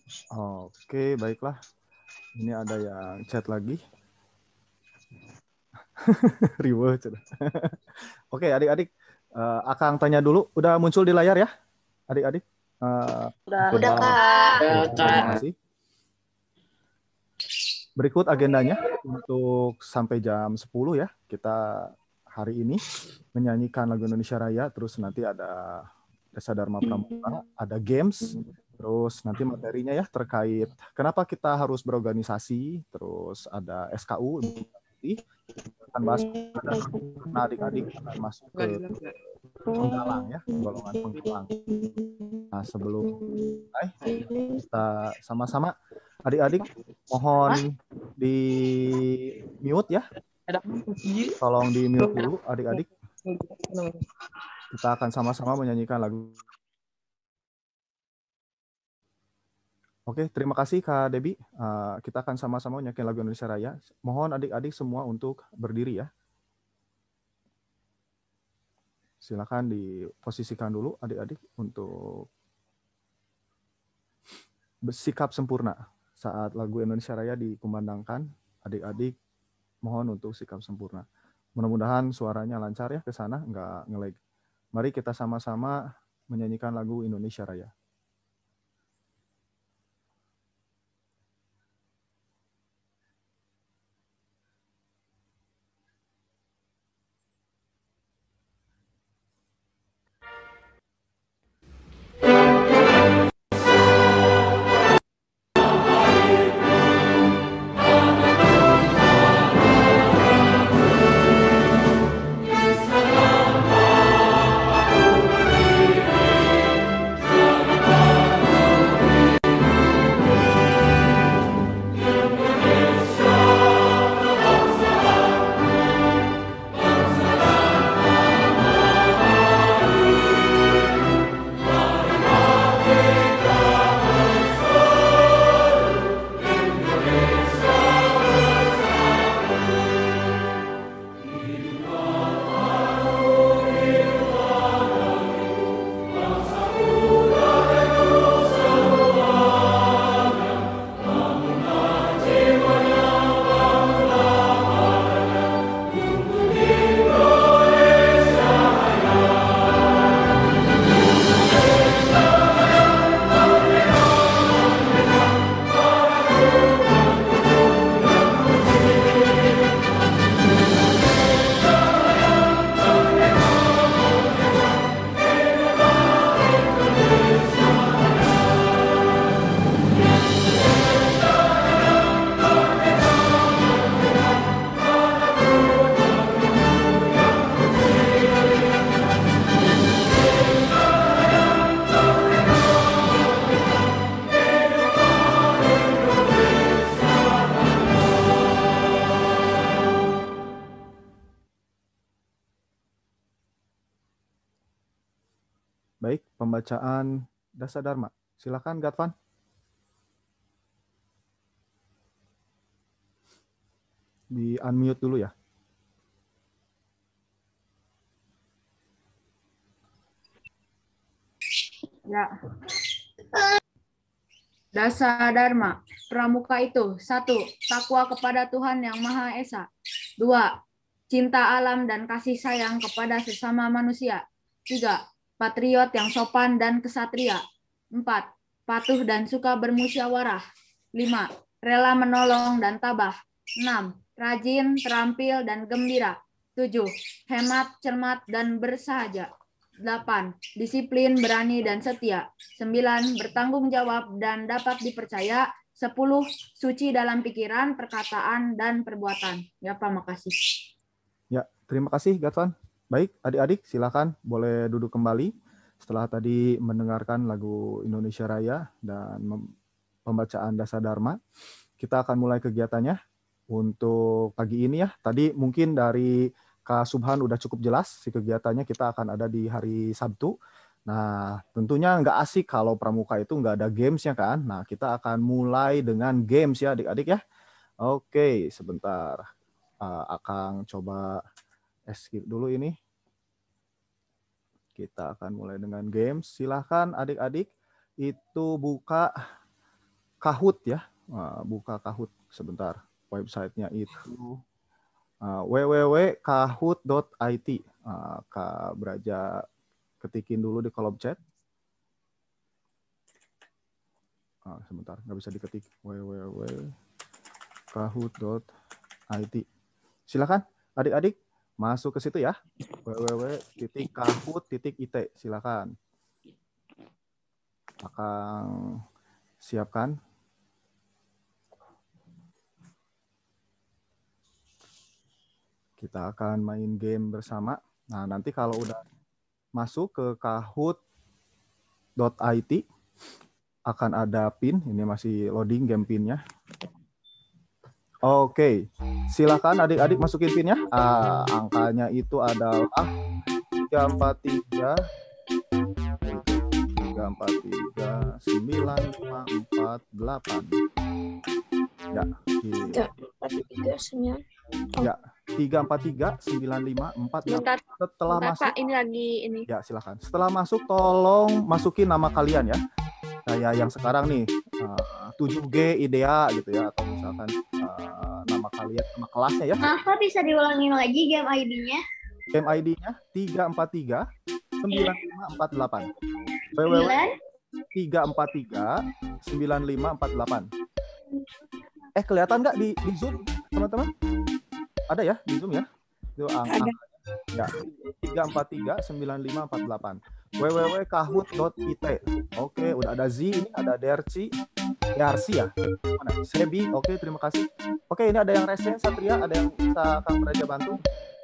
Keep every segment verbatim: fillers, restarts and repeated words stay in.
Oke, baiklah. Ini ada yang chat lagi. Riweuh. Oke, adik-adik. Uh, Akang tanya dulu. Udah muncul di layar ya, adik-adik? Uh, Udah. Udah, oh, Kak. oke, Udah, terima Kak. kasih. Berikut agendanya untuk sampai jam sepuluh ya. Kita hari ini menyanyikan lagu Indonesia Raya, terus nanti ada Dasa Dharma Pramuka, ada games, terus nanti materinya ya terkait kenapa kita harus berorganisasi, terus ada S K U, akan bahas ada nah, adik-adik akan masuk ke penggalang ya, golongan penggalang. Nah, sebelum mulai kita sama-sama adik-adik mohon di mute ya. Tolong di mute dulu adik-adik. Kita akan sama-sama menyanyikan lagu. Oke, terima kasih Kak Debbie. Uh, kita akan sama-sama menyanyikan lagu Indonesia Raya. Mohon adik-adik semua untuk berdiri ya. Silakan diposisikan dulu adik-adik untuk bersikap sempurna saat lagu Indonesia Raya dikumandangkan. Adik-adik mohon untuk sikap sempurna. Mudah-mudahan suaranya lancar ya ke sana, nggak ngelag. Mari kita sama-sama menyanyikan lagu Indonesia Raya. Baik, pembacaan Dasa Dharma. Silakan Gatvan. Di unmute dulu ya. Ya. Dasa Dharma Pramuka itu: satu, takwa kepada Tuhan Yang Maha Esa. Dua, cinta alam dan kasih sayang kepada sesama manusia. Tiga, patriot yang sopan dan kesatria. Empat, patuh dan suka bermusyawarah. Lima, rela menolong dan tabah. Enam, rajin, terampil, dan gembira. Tujuh, hemat, cermat, dan bersahaja. Delapan, disiplin, berani, dan setia. Sembilan, bertanggung jawab dan dapat dipercaya. Sepuluh, suci dalam pikiran, perkataan, dan perbuatan. Ya Pak, makasih. Ya, terima kasih Gatvan. Baik, adik-adik silakan boleh duduk kembali setelah tadi mendengarkan lagu Indonesia Raya dan pembacaan Dasa Dharma. Kita akan mulai kegiatannya untuk pagi ini ya. Tadi mungkin dari Kak Subhan udah cukup jelas si kegiatannya, kita akan ada di hari Sabtu. Nah, tentunya nggak asik kalau pramuka itu nggak ada gamesnya kan. Nah, kita akan mulai dengan games ya adik-adik ya. Oke, sebentar. Uh, Akang coba escape dulu ini. Kita akan mulai dengan games. Silahkan adik-adik itu buka Kahoot ya. Uh, buka Kahoot sebentar. Websitenya itu uh, w w w titik kahoot titik i t. Uh, Kak Braja ketikin dulu di kolom chat. Uh, sebentar, nggak bisa diketik. w w w titik kahoot titik i t. Silakan adik-adik masuk ke situ ya. w w w titik kahoot titik i t. Silakan. Akan siapkan. Kita akan main game bersama. Nah, nanti kalau udah masuk ke kahoot titik i t akan ada pin. Ini masih loading game pinnya. Oke, silakan adik-adik masukin pinnya. Ah, angkanya itu adalah tiga empat tiga tiga empat tiga sembilan lima empat delapan. Ya, tiga empat tiga sembilan. Ya, tiga empat tiga sembilan lima empat delapan. Setelah bentar, masuk Pak, ini lagi ini. Ya, silakan. Setelah masuk tolong masukin nama kalian ya. Kayak yang sekarang nih, uh, tujuh G IDEA gitu ya, atau misalkan uh, nama kalian, nama kelasnya ya. Apa bisa diulangin lagi game I D-nya? Game I D-nya tiga empat tiga sembilan lima empat delapan. w w w tiga empat tiga sembilan lima empat delapan. Eh, kelihatan nggak di, di Zoom, teman-teman? Ada ya di Zoom ya? Itu angka. Ya, tiga empat tiga sembilan lima empat delapan. w w w titik kahoot titik i t. Oke, udah ada Z, ini ada Derci, Yarsi ya. Mana? Sebi, oke, terima kasih. Oke, ini ada yang resen, Satria, ada yang bisa Kang Braja bantu.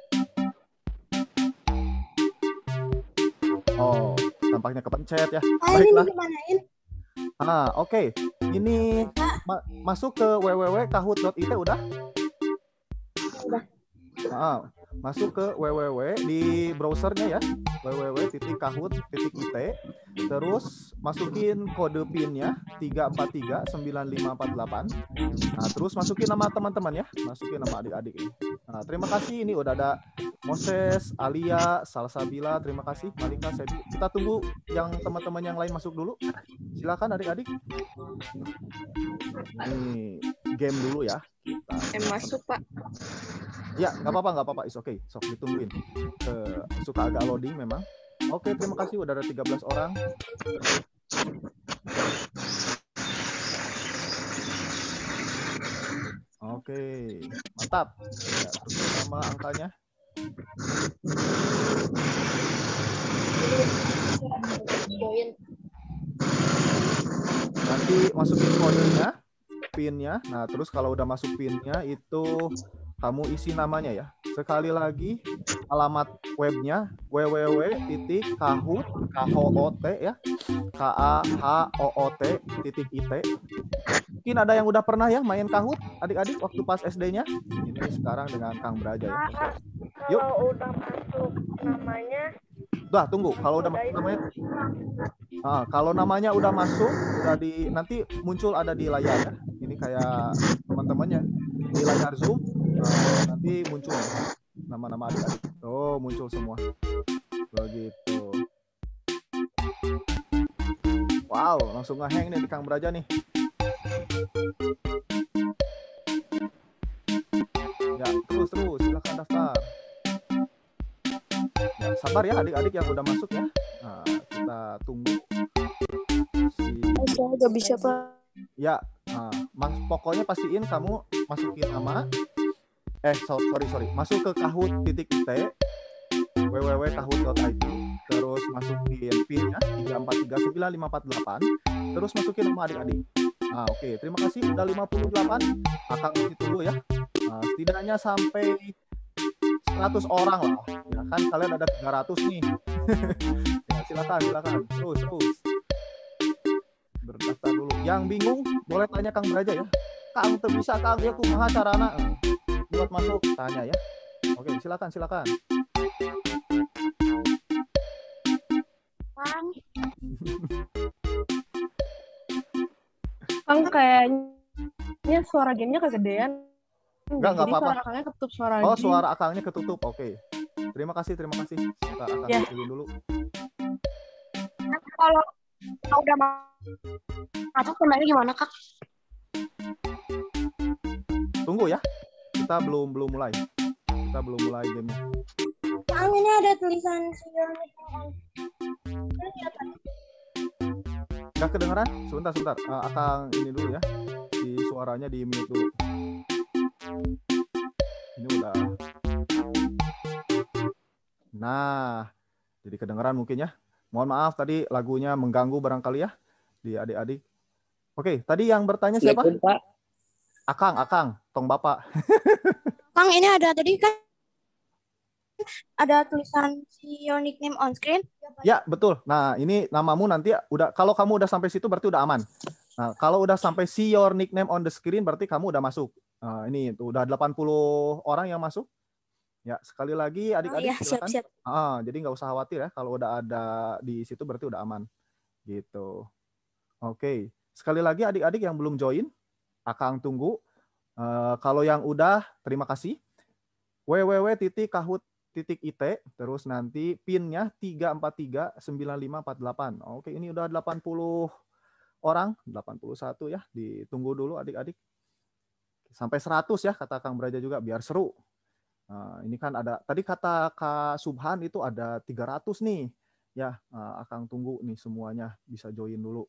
Oh, tampaknya kepencet ya. Baiklah. Ah, oke. Okay. Ini ma masuk ke w w w titik kahoot titik i t udah? Udah. Ah, masuk ke w w w di browsernya ya. w w w titik kahoot titik i t. Terus masukin kode PIN-nya tiga empat tiga sembilan lima empat delapan. Nah, terus masukin nama teman-teman ya. Masukin nama adik-adik ini. Nah, terima kasih, ini udah ada Moses, Alia, Salsabila, terima kasih, Malika, Sebi. Kita tunggu yang teman-teman yang lain masuk dulu. Silakan adik-adik. Ini game dulu ya. Kita masuk, Pak. Ya, nggak apa-apa, nggak apa-apa. It's okay. Sok ditungguin. Uh, suka agak loading memang. Oke, terima kasih. Udah ada tiga belas orang. Oke, mantap. Ya, terus nama angkanya. Nanti masukin kodenya, PIN-nya. Nah, terus kalau udah masuk PIN-nya itu kamu isi namanya ya. Sekali lagi alamat webnya w w w titik kahoot ya, k a h o o t titik i t. Mungkin ada yang udah pernah ya main Kahoot adik-adik waktu pas S D-nya. Ini sekarang dengan Kang Braja ya. Yuk. Kalau udah masuk namanya. Udah, tunggu. Kalau udah masuk namanya. Nah, kalau namanya udah masuk, udah di nanti muncul ada di layar ya. Ini kayak teman-temannya di layar Zoom. Nah, nanti muncul nama-nama adik-adik. Oh, muncul semua. Begitu. Wow, langsung ngeheng nih di Kang Braja nih. Ya, terus terus silakan daftar. Ya, sabar ya adik-adik yang udah masuk ya. Nah, kita tunggu. Si... Saya nggak bisa, Pak. Ya, nah, mas, pokoknya pastiin kamu masukin nama. Eh, sorry sorry, masuk ke kahoot titik i t, w w w titik kahoot titik i t, terus masukin PIN-nya tiga empat tiga sembilan lima empat delapan, terus masukin nama adik-adik. Nah, oke, okay. Terima kasih udah lima puluh delapan. Akan isi dulu ya. Nah, setidaknya sampai seratus orang lah. Ya kan kalian ada tiga ratus nih. Ya, silakan, silakan. Terus, terus. Berdaftar dulu. Yang bingung boleh tanya Kang Braja ya. Kang teu bisa Kang ya kumaha carana buat masuk, tanya ya. Oke, silakan, silakan. Kang. Kang kayaknya suara gamenya kegedean. Enggak, enggak apa-apa. Suara akangnya ketutup suara Oh, game. suara akangnya ketutup. Oke. Terima kasih, terima kasih. Sebentar, akang Ya. dulu dulu. Kalau udah masuk sebenarnya gimana, Kak? tunggu ya. Kita belum belum mulai. Kita belum mulai gamenya. Kang, ini ada tulisan Sion Nickname on. Nggak kedengeran? Sebentar, sebentar. Uh, Akang ini dulu ya. Di suaranya di mute dulu. Ini udah. Nah, jadi kedengeran mungkin ya. Mohon maaf tadi lagunya mengganggu barangkali ya di adik-adik. Oke, tadi yang bertanya siapa? Pak. Akang, Akang, tong Bapak. Kang, ini ada tadi kan ada tulisan Sion Nickname on screen. Ya, betul. Nah, ini namamu nanti udah, kalau kamu udah sampai situ berarti udah aman. Nah, kalau udah sampai see your nickname on the screen berarti kamu udah masuk. Nah, ini tuh udah delapan puluh orang yang masuk. Ya, sekali lagi adik-adik Oh, ya, silakan. siap-siap. Ah, jadi nggak usah khawatir ya, kalau udah ada di situ berarti udah aman. Gitu. Oke, sekali lagi adik-adik yang belum join, Akang tunggu. Uh, kalau yang udah, terima kasih. www titik kahut titik it, terus nanti pinnya tiga empat tiga sembilan lima empat delapan. Oke, ini udah delapan puluh orang, delapan puluh satu ya. Ditunggu dulu adik-adik. Sampai seratus ya, kata Kang Braja juga, biar seru. Nah, ini kan ada, tadi kata Kak Subhan itu ada tiga ratus nih. Ya, uh, Akang tunggu nih semuanya bisa join dulu.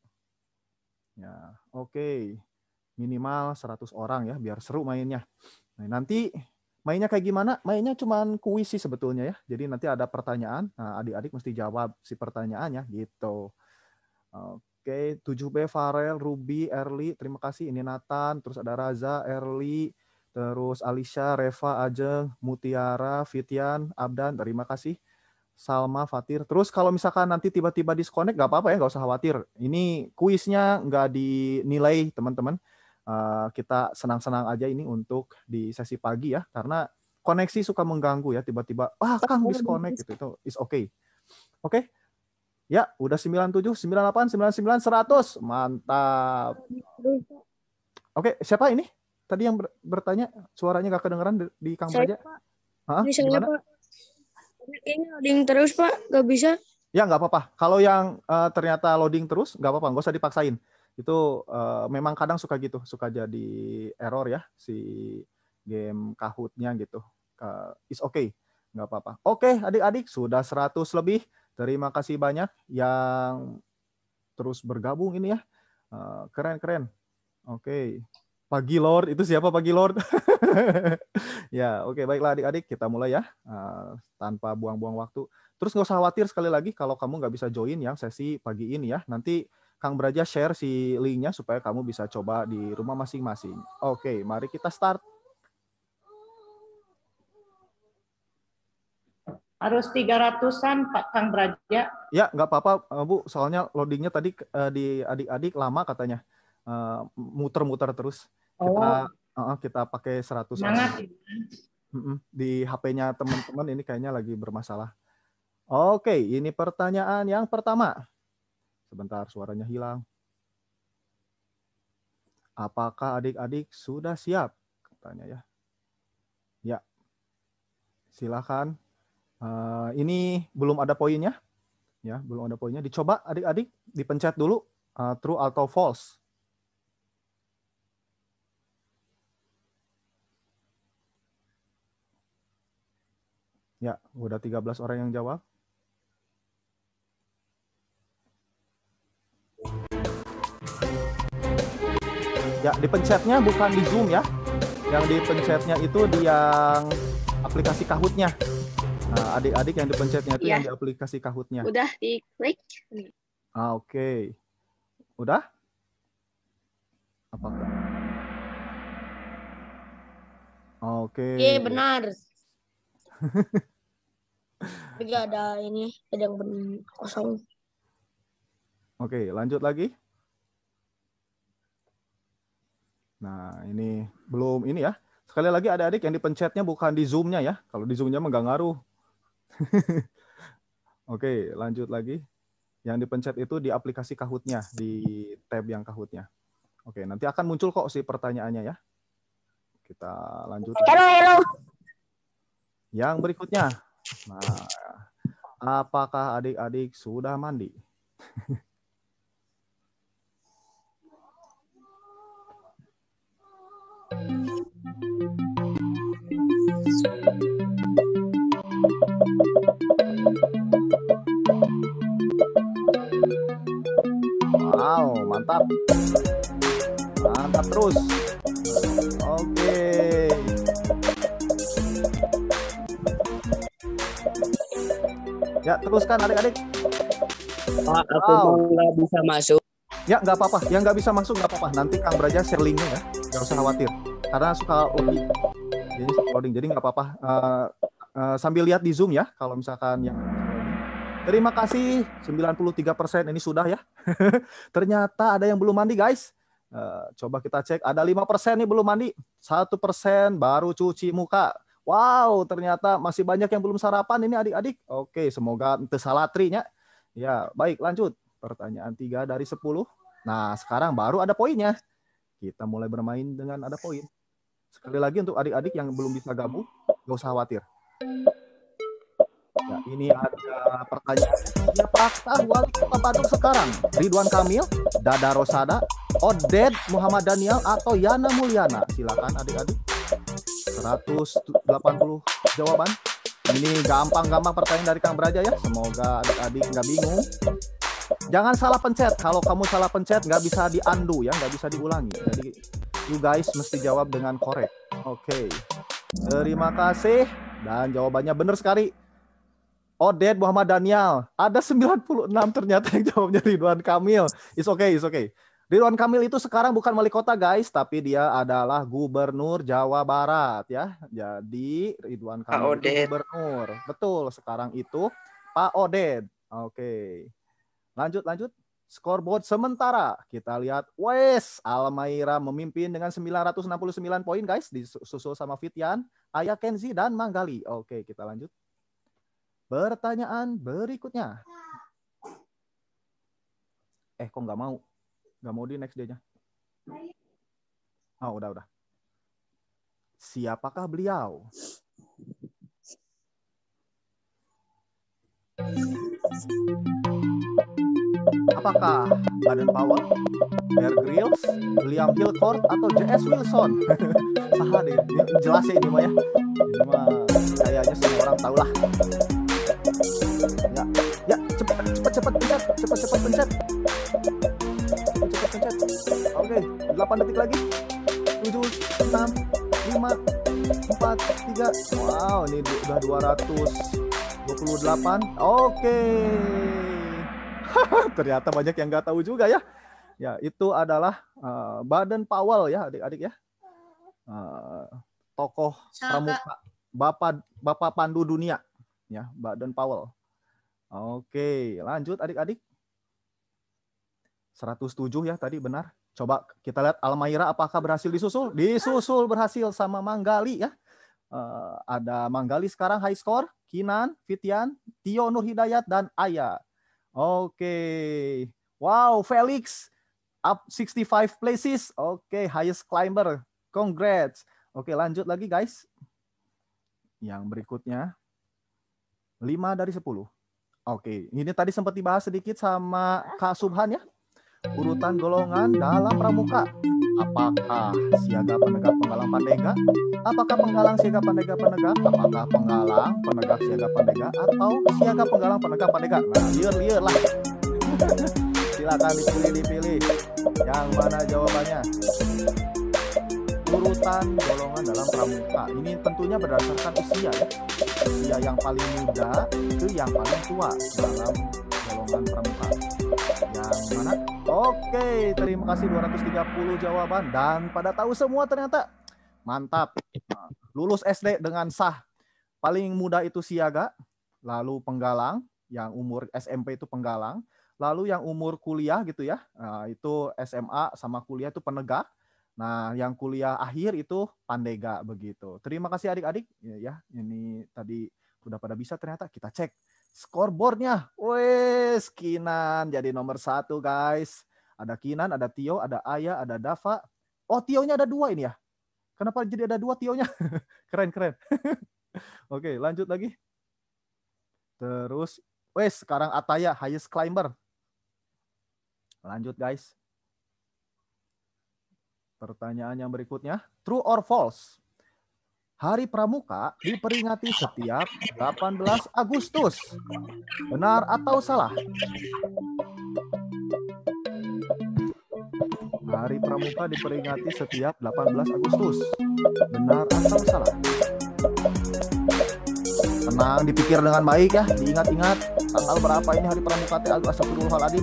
Ya, oke. Okay. Minimal seratus orang ya, biar seru mainnya. Nah, nanti mainnya kayak gimana? Mainnya cuman kuis sih sebetulnya ya. Jadi nanti ada pertanyaan, nah, adik-adik mesti jawab si pertanyaannya gitu. Oke, okay. tujuh B Farel, Ruby, Erli, terima kasih. Ini Nathan, terus ada Raza, Erli, terus Alisha, Reva, Ajeng, Mutiara, Fitian, Abdan, terima kasih. Salma, Fatir. Terus kalau misalkan nanti tiba-tiba disconnect, nggak apa-apa ya, nggak usah khawatir. Ini kuisnya nggak dinilai, teman-teman. Uh, kita senang-senang aja ini untuk di sesi pagi ya, karena koneksi suka mengganggu ya, tiba-tiba, ah Kang disconnect gitu, itu is okay. Oke? Okay? Ya, udah sembilan puluh tujuh, sembilan puluh delapan, sembilan puluh sembilan, seratus. Mantap. Oke, okay, siapa ini? Tadi yang bertanya, suaranya nggak kedengeran di, di Kang Braja? Hah? Gimana? Ini loading terus, Pak. Nggak bisa. Ya, nggak apa-apa. Kalau yang uh, ternyata loading terus, nggak apa-apa. Nggak usah dipaksain. Itu uh, memang kadang suka gitu. Suka jadi error ya, si game Kahoot-nya gitu. Uh, it's okay. Nggak apa-apa. Oke, adik-adik. Sudah seratus lebih. Terima kasih banyak yang terus bergabung ini ya. Uh, keren-keren. Oke. Okay. Pagi Lord, itu siapa Pagi Lord? Ya, oke, okay, baiklah adik-adik, kita mulai ya, uh, tanpa buang-buang waktu. Terus nggak usah khawatir sekali lagi kalau kamu nggak bisa join yang sesi pagi ini ya. Nanti Kang Braja share si linknya supaya kamu bisa coba di rumah masing-masing. Oke, okay, mari kita start. Harus tiga ratusan Pak Kang Braja. Ya, nggak apa-apa Bu, soalnya loadingnya tadi uh, di adik-adik lama katanya. Uh, muter-muter terus. Kita oh. uh, kita pakai seratus orang. Di H P-nya teman-teman ini kayaknya lagi bermasalah. Oke, ini pertanyaan yang pertama. Sebentar, suaranya hilang. Apakah adik-adik sudah siap? Katanya ya. Ya. Silakan. Uh, ini belum ada poinnya. Ya, belum ada poinnya. Dicoba adik-adik, dipencet dulu uh, true atau false. Ya, udah tiga belas orang yang jawab. Ya, dipencetnya bukan di Zoom ya. Yang dipencetnya itu di yang aplikasi Kahoot-nya. Nah, adik-adik yang dipencetnya itu ya. Yang di aplikasi Kahoot-nya. Udah diklik. Ah, oke. Okay. Udah? Apa enggak? Oke. Okay. Iya, benar. Tapi nggak ada ini, ada yang benar kosong. Oke, lanjut lagi. Nah, ini belum ini ya. Sekali lagi adik-adik yang dipencetnya bukan di Zoom-nya ya. Kalau di Zoom-nya nggak ngaruh. Oke, lanjut lagi. Yang dipencet itu di aplikasi Kahoot-nya, di tab yang Kahoot-nya. Oke, nanti akan muncul kok si pertanyaannya ya. Kita lanjut. Halo, halo. Yang berikutnya. Nah, apakah adik-adik sudah mandi? Mantap. Mantap terus. Oke. Ya, teruskan adik-adik. Pak, aku Wow. nggak bisa masuk. Ya, nggak apa-apa. Yang nggak bisa masuk nggak apa-apa. Nanti Kang Braja share linknya ya. Nggak usah khawatir. Karena suka loading. Jadi suka loading. Jadi nggak apa-apa. Uh, uh, sambil lihat di Zoom ya. Kalau misalkan yang terima kasih. sembilan puluh tiga persen ini sudah ya. Ternyata ada yang belum mandi guys. Uh, coba kita cek. Ada lima persen nih belum mandi. satu persen baru cuci muka. Wow, ternyata masih banyak yang belum sarapan ini adik-adik. Oke, semoga ente salatrinya. Ya, baik lanjut. Pertanyaan tiga dari sepuluh. Nah, sekarang baru ada poinnya. Kita mulai bermain dengan ada poin. Sekali lagi untuk adik-adik yang belum bisa gabung, nggak usah khawatir. Ya, ini ada pertanyaan. Siapakah wali kota Bandung sekarang? Ridwan Kamil, Dada Rosada, Oded Muhammad Daniel, atau Yana Mulyana? Silakan adik-adik. seratus delapan puluh jawaban. Ini gampang-gampang pertanyaan dari Kang Braja ya. Semoga adik-adik nggak bingung. Jangan salah pencet. Kalau kamu salah pencet nggak bisa di-undo ya, nggak bisa diulangi. Jadi you guys mesti jawab dengan korek. Oke. Terima kasih. Dan jawabannya benar sekali. Oded Muhammad Daniel. Ada sembilan puluh enam ternyata yang jawabnya Ridwan Kamil. It's okay, it's okay. Ridwan Kamil itu sekarang bukan wali kota guys, tapi dia adalah gubernur Jawa Barat ya. Jadi Ridwan Kamil itu gubernur. Betul, sekarang itu Pak Oded. Oke. Lanjut, lanjut. Scoreboard sementara. Kita lihat, wes, Almaira memimpin dengan sembilan ratus enam puluh sembilan poin guys. Disusul sama Fitian, Ayah Kenzi, dan Manggali. Oke, kita lanjut. Pertanyaan berikutnya. Eh, kok nggak mau? Nggak mau di next day-nya. Oh, udah, udah. Siapakah beliau? Apakah Baden Powell, Bear Grylls, William Hillcourt, atau J S Wilson? Salah deh, ini jelas ya ini mah ya. Ini mah kayaknya semua orang tahu lah. Ya, ya, cepat, cepat, cepat pencet, cepat, cepat pencet. Cepat, cepat pencet. Oke, delapan detik lagi. tujuh, enam, lima, empat, tiga. Wow, ini udah dua ratus dua puluh delapan. Oke. Ternyata banyak yang nggak tahu juga ya. Ya, itu adalah uh, Baden Powell ya, adik-adik ya. Uh, tokoh pramuka, Bapak Bapak Pandu Dunia ya, Baden Powell. Oke, lanjut adik-adik. seratus tujuh ya tadi benar. Coba kita lihat Almaira apakah berhasil disusul? Disusul berhasil sama Manggali ya. Uh, ada Manggali sekarang high score, Kinan, Fitian, Tio Nur Hidayat, dan Aya. Oke. Wow, Felix up sixty-five places. Oke, highest climber. Congrats. Oke, lanjut lagi guys. Yang berikutnya lima dari sepuluh. Oke, ini tadi sempat dibahas sedikit sama Kak Subhan ya. Urutan golongan dalam pramuka. Apakah siaga penegak penggalang pandega? Apakah penggalang siaga pandega penegak? Apakah penggalang penegak siaga pandega? Atau siaga penggalang penegak pandega? Nah, liar-liar lah. Silakan dipilih-dipilih. Yang mana jawabannya? Urutan golongan dalam pramuka. Ini tentunya berdasarkan usia ya. Usia yang paling muda ke yang paling tua dalam golongan pramuka. Yang mana? Oke, terima kasih dua ratus tiga puluh jawaban dan pada tahu semua ternyata. Mantap. Lulus S D dengan sah. Paling muda itu siaga, lalu penggalang, yang umur S M P itu penggalang, lalu yang umur kuliah gitu ya. Nah, itu S M A sama kuliah itu penegak. Nah, yang kuliah akhir itu pandega begitu. Terima kasih adik-adik ya. Ini tadi udah pada bisa ternyata. Kita cek scoreboardnya. Wes, Kinan jadi nomor satu guys. Ada Kinan, ada Tio, ada Aya, ada Dava. Oh, Tionya ada dua ini ya. Kenapa jadi ada dua Tionya? Keren, keren. Oke, lanjut lagi. Terus, wes sekarang Ataya, highest climber. Lanjut guys. Pertanyaan yang berikutnya, true or false? Hari Pramuka diperingati setiap delapan belas Agustus. Benar atau salah? Hari Pramuka diperingati setiap delapan belas Agustus. Benar atau salah? Tenang, dipikir dengan baik ya, diingat-ingat tanggal berapa ini Hari Pramuka teh. Astagfirullahaladzim.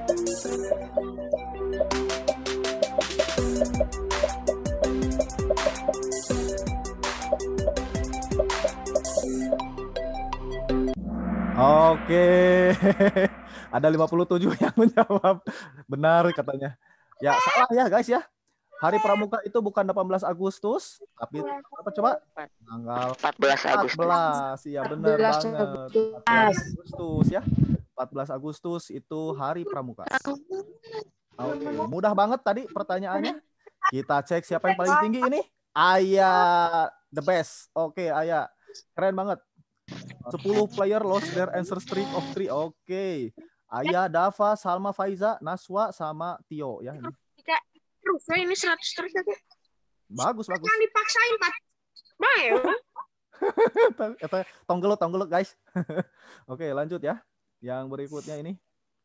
Oke. Ada lima puluh tujuh yang menjawab benar katanya. Ya, salah ya guys ya. Hari Pramuka itu bukan delapan belas Agustus, tapi apa coba? Tanggal empat belas Agustus. empat belas. Iya benar banget. empat belas Agustus ya. empat belas Agustus itu Hari Pramuka. Oke, mudah banget tadi pertanyaannya. Kita cek siapa yang paling tinggi ini. Ayah the best. Oke, Ayah. Keren banget. sepuluh player lost their answer streak of three. Oke. Ayah, Dava, Salma, Faiza, Naswa, sama Tio ya. Ini. Tidak terus ini seratus terus aku. Bagus, bagus. Yang dipaksain Pak. Baik. Eta tonggelot tonggelot guys. Oke, lanjut ya. Yang berikutnya ini.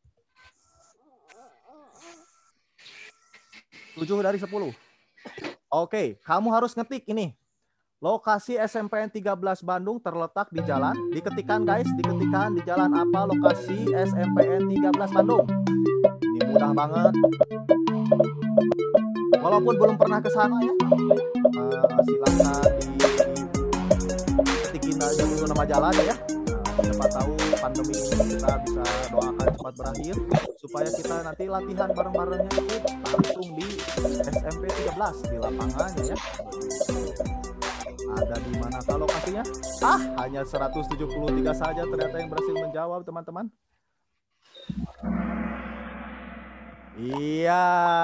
tujuh dari sepuluh. Oke, kamu harus ngetik ini. Lokasi S M P N tiga belas Bandung terletak di jalan. Diketikan guys, diketikan di jalan apa lokasi S M P N tiga belas Bandung. Ini mudah banget. Walaupun belum pernah ke sana ya. Uh, silakan diketikin aja dulu nama jalan ya. Nah, siapa tahu pandemi ini kita bisa doakan cepat berakhir supaya kita nanti latihan bareng-barengnya itu langsung di S M P tiga belas di lapangannya ya. Ada di mana lokasinya? Ah, hanya seratus tujuh puluh tiga saja ternyata yang berhasil menjawab, teman-teman. Iya,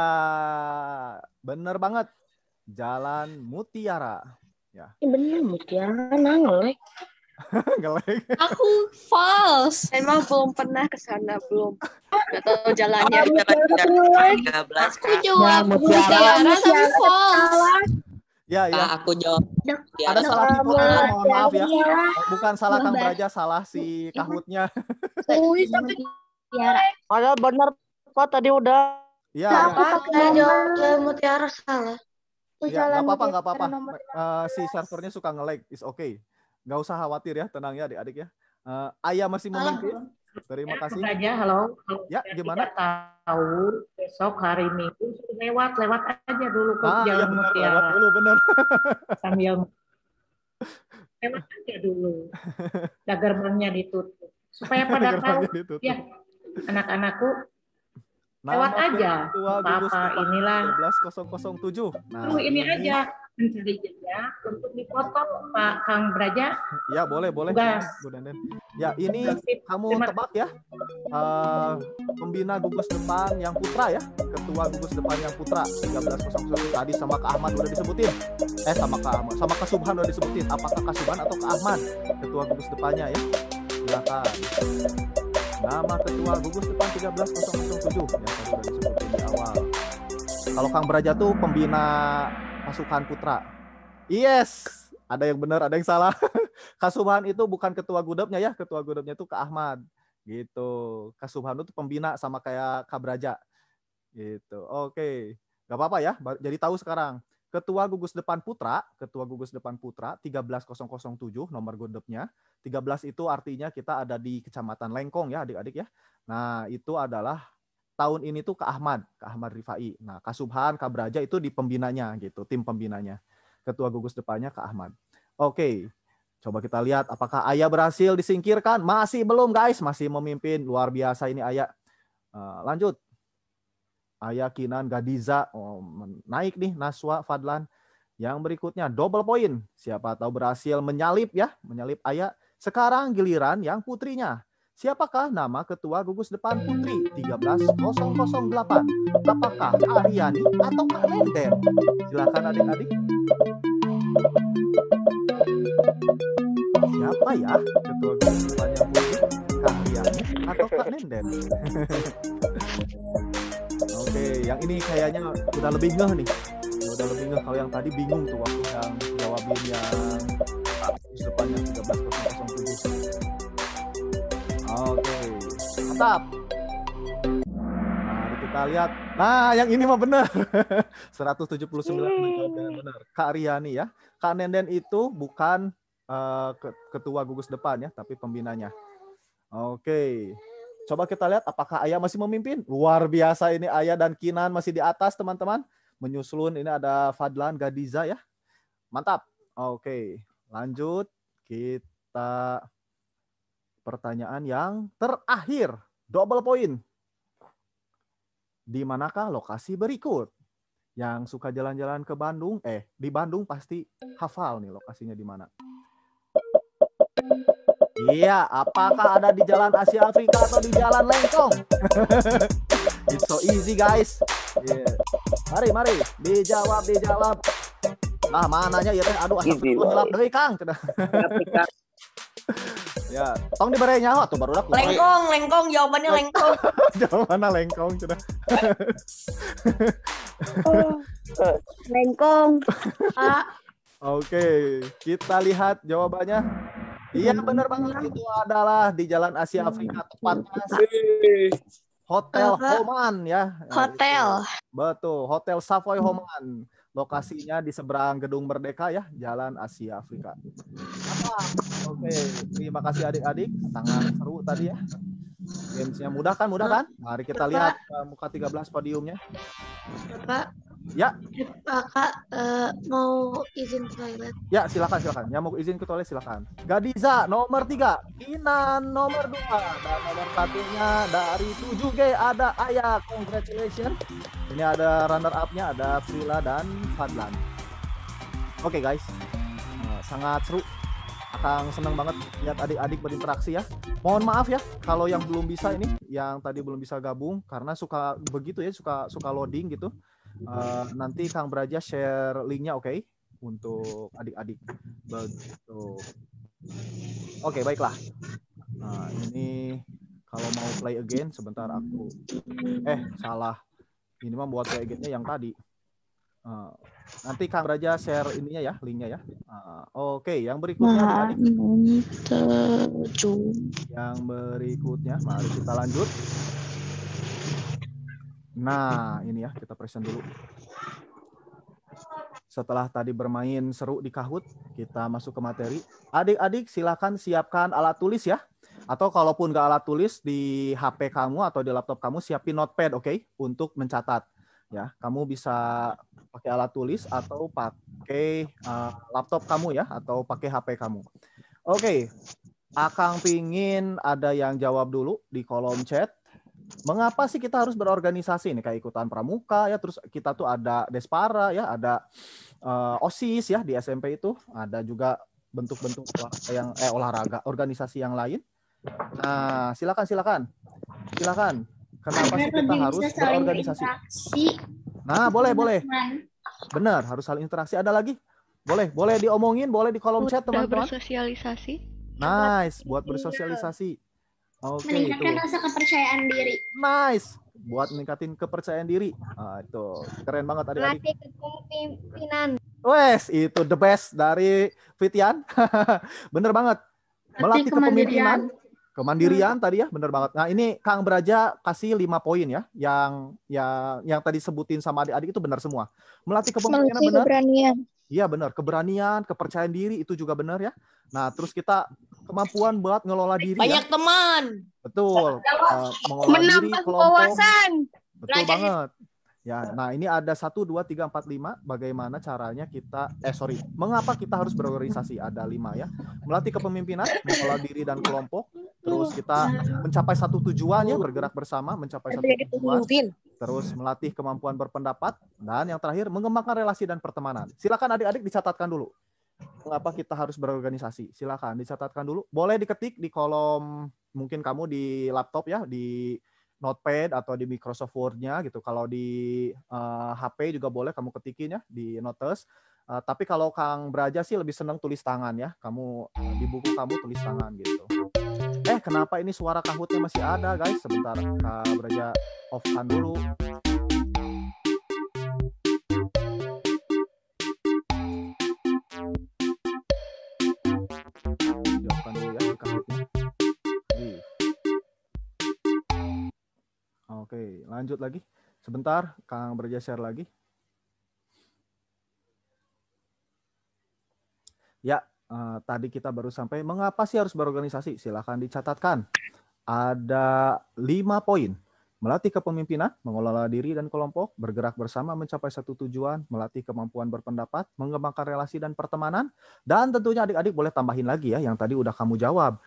bener banget. Jalan Mutiara. Ya. Bener Mutiara, ngelek. Ngelek. Aku false. Emang belum pernah ke sana, belum. Gak tahu jalannya. tiga belas. Aku jawab Mutiara tapi false. Ya, ya. Ah, aku jawab. Ada salah tipe, mohon maaf ya. Bukan salah Kang Braja, salah si Kahutnya. Ada benar Pak tadi udah. Iya. Saya jawab Mutiara salah. Ya, nggak apa-apa, nggak apa-apa. Uh, si servernya suka nge-lag, is okay. Nggak usah khawatir ya, tenang ya adik-adik ya. Uh, Ayah masih memimpin. Terima kasih. Aja, halo. Ya, gimana? Tahu besok hari Minggu lewat lewat aja dulu ke ah, Jalan ya bener, Mutiara. lewat dulu bener. Sambil lewat aja dulu. Dah gerbangnya ditutup supaya pada tahu. Ya, anak-anakku lewat Nama aja. Papa inilah tiga belas nol nol tujuh. Nah, Tuh, ini, ini aja mencari jejak untuk dipoto Pak Kang Braja. Ya boleh boleh. Tugas. Bu Denden. Ya ini kamu tebak ya. Uh, pembina gugus depan yang putra ya. Ketua gugus depan yang putra tiga belas nol nol satu tadi sama Kak Ahmad udah disebutin. Eh sama Kak Ahmad, sama Kak Subhan udah disebutin. Apakah Kak Subhan atau Kak Ahmad ketua gugus depannya ya? Silakan. Nama ketua gugus depan tiga belas nol nol tujuh yang tadi udah disebutin di awal. Kalau Kang Braja tuh pembina pasukan putra. Yes, ada yang benar, ada yang salah. Kak Subhan itu bukan ketua gudepnya ya, ketua gudepnya itu Kak Ahmad. Gitu. Kak Subhan itu pembina sama kayak Kak Braja. Gitu. Oke. Gak apa-apa ya, jadi tahu sekarang. Ketua gugus depan putra, ketua gugus depan putra tiga belas nol nol tujuh nomor gudepnya. tiga belas itu artinya kita ada di Kecamatan Lengkong ya adik-adik ya. Nah, itu adalah tahun ini tuh Kak Ahmad, Kak Ahmad Rifai. Nah, Kak Subhan, Kak Braja itu di pembinanya gitu, tim pembinanya. Ketua gugus depannya Kak Ahmad. Oke, coba kita lihat apakah Ayah berhasil disingkirkan. Masih belum guys, masih memimpin. Luar biasa ini Ayah. Uh, lanjut. Ayah, Kinan, Gadiza. Oh, naik nih, Naswa, Fadlan. Yang berikutnya double point. Siapa tahu berhasil menyalip ya, menyalip Ayah. Sekarang giliran yang putrinya. Siapakah nama ketua gugus depan putri tiga belas nol nol delapan? Apakah Aryani atau Kak Nenden? Silakan adik-adik. Siapa ya ketua gugus depan yang putri? Kak Aryani atau Kak Nenden? Oke, yang ini kayaknya udah lebih ngeh nih. Udah lebih ngeh. Kalau yang tadi bingung tuh waktu yang jawabin yang gugus depan yang tiga belas nol nol tujuh. Oke, mantap. Mari kita Kita lihat. Nah, yang ini mah benar. seratus tujuh puluh sembilan benar. Kak Riani ya. Kak Nenden itu bukan uh, ketua gugus depan ya, tapi pembinanya. Oke. Coba kita lihat apakah Ayah masih memimpin. Luar biasa ini Ayah dan Kinan masih di atas teman-teman. Menyusulun ini ada Fadlan, Gadiza ya. Mantap. Oke. Lanjut. Kita pertanyaan yang terakhir. Double point. Di manakah lokasi berikut? Yang suka jalan-jalan ke Bandung, eh di Bandung pasti hafal nih lokasinya di mana. Iya, apakah ada di Jalan Asia Afrika atau di Jalan Lengkong? It's so easy guys. Yeah. Mari, mari, dijawab, dijawab. Nah, mananya ya teh? Aduh, asal nyelap deui Kang. Ya, tong dibere nyawa tuh baru aku. Lengkong, lengkong, jawabannya lengkong. Jawabannya lengkong sudah. Lengkong. Ah. Oke, kita lihat jawabannya. Iya benar banget, itu adalah di Jalan Asia Afrika, tepatnya Hotel Homan ya. Hotel. Betul, Hotel Savoy Homan. Lokasinya di seberang Gedung Merdeka ya, Jalan Asia Afrika. Apa? Oke, terima kasih adik-adik, sangat seru tadi ya. Gamesnya mudah kan, mudah kan? Mari kita lihat uh, muka tiga belas podiumnya. Bapak. Ya. Kakak uh, mau izin toilet. Ya, silakan, silakan. Yang mau izin ke toilet silakan. Gadiza nomor tiga, Kinan nomor dua, dan nomor satunya dari tujuh G ada Ayah. Congratulations. Ini ada runner up-nya, ada Frila dan Fadlan. Oke okay, guys, uh, sangat seru. Akang seneng banget lihat adik-adik berinteraksi ya. Mohon maaf ya kalau yang belum bisa ini, yang tadi belum bisa gabung karena suka begitu ya, suka suka loading gitu. Uh, nanti Kang Braja share linknya, oke, okay? Untuk adik-adik. Begitu. Oke, okay, baiklah. Nah, ini kalau mau play again sebentar aku. Eh, salah. Ini mah buat play again-nya yang tadi. Uh, nanti Kang Braja share ininya ya, linknya ya. Uh, Oke, okay, yang berikutnya adik-adik. Yang berikutnya, mari kita lanjut. Nah, ini ya, kita present dulu. Setelah tadi bermain seru di Kahoot, kita masuk ke materi. Adik-adik silakan siapkan alat tulis ya. Atau kalaupun nggak alat tulis, di H P kamu atau di laptop kamu siapin notepad, oke? Okay? Untuk mencatat. Ya, kamu bisa pakai alat tulis atau pakai uh, laptop kamu ya, atau pakai H P kamu. Oke, okay. Akang pingin ada yang jawab dulu di kolom chat. Mengapa sih kita harus berorganisasi ini, kayak ikutan pramuka ya, terus kita tuh ada Despara ya, ada uh, OSIS ya di S M P itu, ada juga bentuk-bentuk yang eh olahraga, organisasi yang lain. Nah, silakan silakan. Silakan. Kenapa sih kita harus berorganisasi? Nah, boleh boleh. Benar, harus saling interaksi. Ada lagi? Boleh, boleh diomongin, boleh di kolom chat teman-teman. Bersosialisasi. Nice, buat bersosialisasi. Oke, meningkatkan itu. rasa kepercayaan diri. Nice, buat meningkatin kepercayaan diri. Ah, itu keren banget adik-adik. Melatih kepemimpinan. Wes, itu the best dari Fitian. Bener banget. Melatih kepemimpinan, kemandirian tadi ya, bener banget. Nah, ini Kang Braja kasih lima poin ya, yang yang yang tadi sebutin sama adik-adik itu benar semua. Melatih kepemimpinan benar. Keberanian. Iya benar, keberanian, kepercayaan diri itu juga benar ya. Nah, terus kita kemampuan buat ngelola diri. Banyak ya. teman. Betul. Uh, mengolah diri, kelompok. Betul Belajar. Banget. Ya, nah ini ada satu, dua, tiga, empat, lima. Bagaimana caranya kita, eh sorry, mengapa kita harus berorganisasi? Ada lima ya. Melatih kepemimpinan, mengolah diri dan kelompok. Terus kita mencapai satu tujuan ya, bergerak bersama, mencapai satu tujuan. Terus melatih kemampuan berpendapat. Dan yang terakhir, mengembangkan relasi dan pertemanan. Silakan adik-adik dicatatkan dulu. Mengapa kita harus berorganisasi? Silakan dicatatkan dulu. Boleh diketik di kolom, mungkin kamu di laptop ya, di Notepad atau di Microsoft Word-nya gitu. Kalau di uh, H P juga boleh kamu ketikin ya di Notes. Uh, tapi kalau Kang Braja sih lebih senang tulis tangan ya. Kamu uh, di buku kamu tulis tangan gitu. Eh, kenapa ini suara Kahoot-nya masih ada, guys? Sebentar, Kang Braja off-kan dulu. Di-off-kan dulu ya di Kahoot-nya. Oke, lanjut lagi. Sebentar, Kang Braja share lagi. Ya, uh, tadi kita baru sampai mengapa sih harus berorganisasi? Silahkan dicatatkan. Ada lima poin. Melatih kepemimpinan, mengelola diri dan kelompok, bergerak bersama mencapai satu tujuan, melatih kemampuan berpendapat, mengembangkan relasi dan pertemanan, dan tentunya adik-adik boleh tambahin lagi ya, yang tadi udah kamu jawab.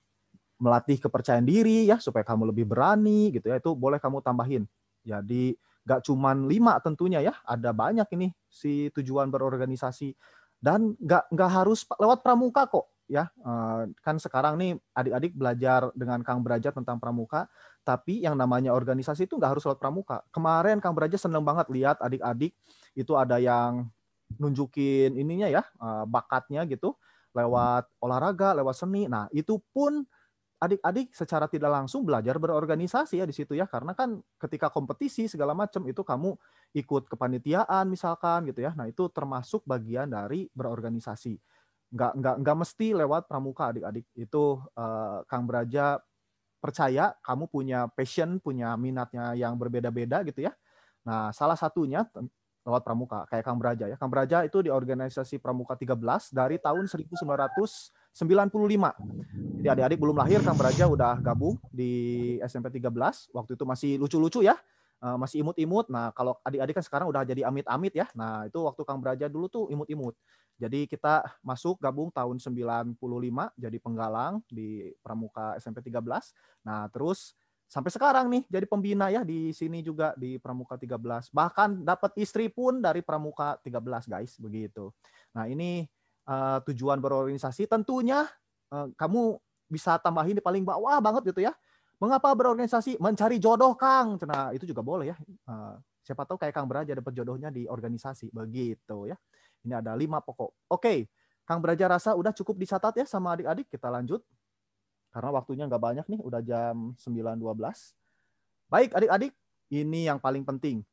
Melatih kepercayaan diri ya, supaya kamu lebih berani gitu ya, itu boleh kamu tambahin. Jadi gak cuman lima tentunya ya, ada banyak ini si tujuan berorganisasi. Dan gak, gak harus lewat pramuka kok ya. Kan sekarang nih adik-adik belajar dengan Kang Braja tentang pramuka, tapi yang namanya organisasi itu nggak harus lewat pramuka. Kemarin Kang Braja seneng banget lihat adik-adik itu ada yang nunjukin ininya ya, bakatnya gitu, lewat olahraga, lewat seni. Nah itu pun adik-adik secara tidak langsung belajar berorganisasi ya di situ ya, karena kan ketika kompetisi segala macam itu kamu ikut kepanitiaan misalkan gitu ya. Nah itu termasuk bagian dari berorganisasi. Nggak nggak nggak mesti lewat pramuka adik-adik. Itu uh, Kang Braja percaya kamu punya passion, punya minatnya yang berbeda-beda gitu ya. Nah, salah satunya lewat pramuka, kayak Kang Braja ya. Kang Braja itu di organisasi Pramuka tiga belas dari tahun seribu sembilan ratus sembilan puluh lima. Jadi adik-adik belum lahir, Kang Braja udah gabung di S M P tiga belas. Waktu itu masih lucu-lucu ya, masih imut-imut. Nah, kalau adik-adik kan sekarang udah jadi amit-amit ya. Nah, itu waktu Kang Braja dulu tuh imut-imut. Jadi kita masuk gabung tahun sembilan puluh lima jadi penggalang di Pramuka S M P tiga belas. Nah, terus sampai sekarang nih jadi pembina ya di sini juga di Pramuka tiga belas. Bahkan dapat istri pun dari Pramuka tiga belas, guys, begitu. Nah, ini uh, tujuan berorganisasi tentunya uh, kamu bisa tambahin di paling bawah banget gitu ya. Mengapa berorganisasi? Mencari jodoh, Kang. Nah, itu juga boleh ya. Uh, siapa tahu kayak Kang Braja dapat jodohnya di organisasi, begitu ya. Ini ada lima pokok. Oke, Kang Braja rasa udah cukup dicatat ya sama adik-adik. Kita lanjut. Karena waktunya nggak banyak nih, udah jam sembilan dua belas. Baik adik-adik, ini yang paling penting.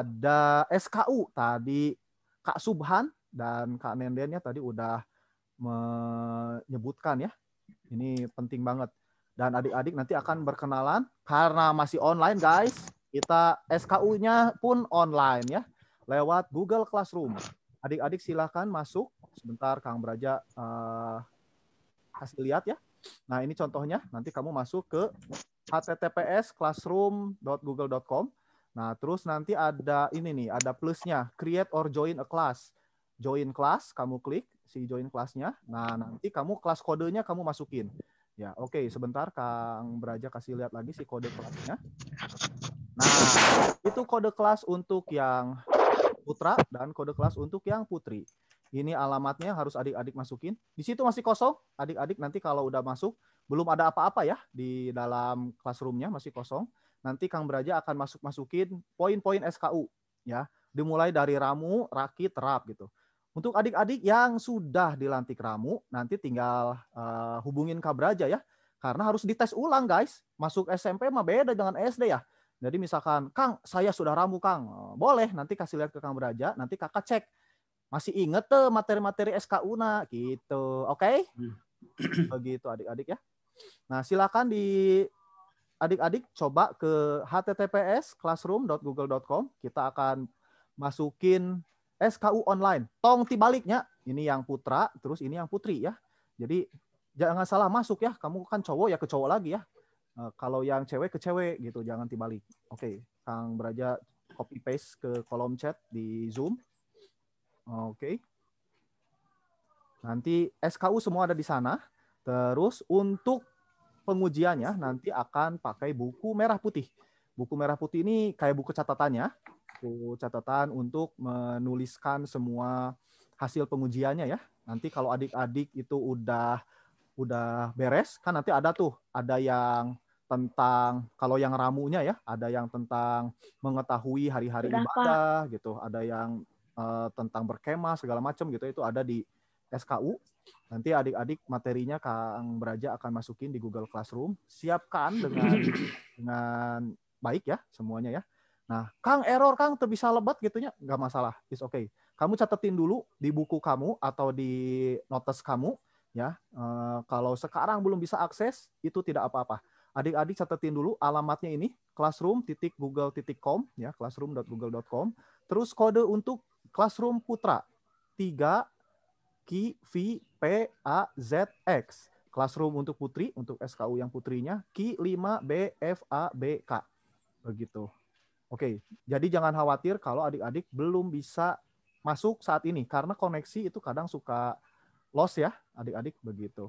Ada S K U. Tadi Kak Subhan dan Kak Nendennya tadi udah menyebutkan ya. Ini penting banget. Dan adik-adik nanti akan berkenalan. Karena masih online guys, kita S K U-nya pun online ya. Lewat Google Classroom. Adik-adik silahkan masuk. Sebentar Kang Braja uh, kasih lihat ya. Nah ini contohnya, nanti kamu masuk ke h t t p s classroom dot google dot com. Nah terus nanti ada ini nih, ada plusnya, create or join a class. Join class, kamu klik si join class-nya. Nah nanti kamu kelas kodenya kamu masukin. Ya oke, okay. Sebentar Kang Braja kasih lihat lagi si kode kelasnya. Nah itu kode kelas untuk yang putra dan kode kelas untuk yang putri. Ini alamatnya harus adik-adik masukin. Di situ masih kosong. Adik-adik nanti kalau udah masuk, belum ada apa-apa ya di dalam classroom-nya, masih kosong. Nanti Kang Braja akan masuk-masukin poin-poin S K U. Ya, dimulai dari ramu, rakit, terap gitu. Untuk adik-adik yang sudah dilantik ramu, nanti tinggal uh, hubungin Kang Braja ya. Karena harus dites ulang guys. Masuk S M P mah beda dengan S D ya. Jadi misalkan, Kang, saya sudah ramu, Kang. Boleh, nanti kasih lihat ke Kang Braja, nanti kakak cek. Masih inget tuh materi-materi S K U-na, gitu. Oke? Okay? Begitu adik-adik ya. Nah, silakan di adik-adik coba ke h t t p s classroom dot google dot com. Kita akan masukin S K U online. Tong tibaliknya, ini yang putra, terus ini yang putri ya. Jadi, jangan salah masuk ya. Kamu kan cowok ya ke cowok lagi ya. Uh, kalau yang cewek ke cewek gitu, jangan dibalik. Oke, okay. Kang Braja copy paste ke kolom chat di Zoom. Oke. Okay. Nanti S K U semua ada di sana. Terus untuk pengujiannya nanti akan pakai buku merah putih. Buku merah putih ini kayak buku catatannya. Buku catatan untuk menuliskan semua hasil pengujiannya ya. Nanti kalau adik-adik itu udah udah beres, kan nanti ada tuh, ada yang tentang, kalau yang ramunya ya, ada yang tentang mengetahui hari-hari ibadah gitu, ada yang uh, tentang berkemah segala macam gitu, itu ada di S K U. Nanti adik-adik materinya Kang Braja akan masukin di Google Classroom. Siapkan dengan dengan baik ya semuanya ya. Nah, Kang error Kang tuh bisa lebat gitunya, nggak masalah, it's okay. Kamu catetin dulu di buku kamu atau di notes kamu ya. Uh, kalau sekarang belum bisa akses itu tidak apa-apa. Adik-adik catetin dulu alamatnya ini, classroom titik google titik com ya, classroom titik google titik com. Terus kode untuk Classroom Putra tiga Q V P A Z X. Classroom untuk putri, untuk S K U yang putrinya Q lima B F A B K. Begitu. Oke, jadi jangan khawatir kalau adik-adik belum bisa masuk saat ini karena koneksi itu kadang suka loss ya, adik-adik begitu.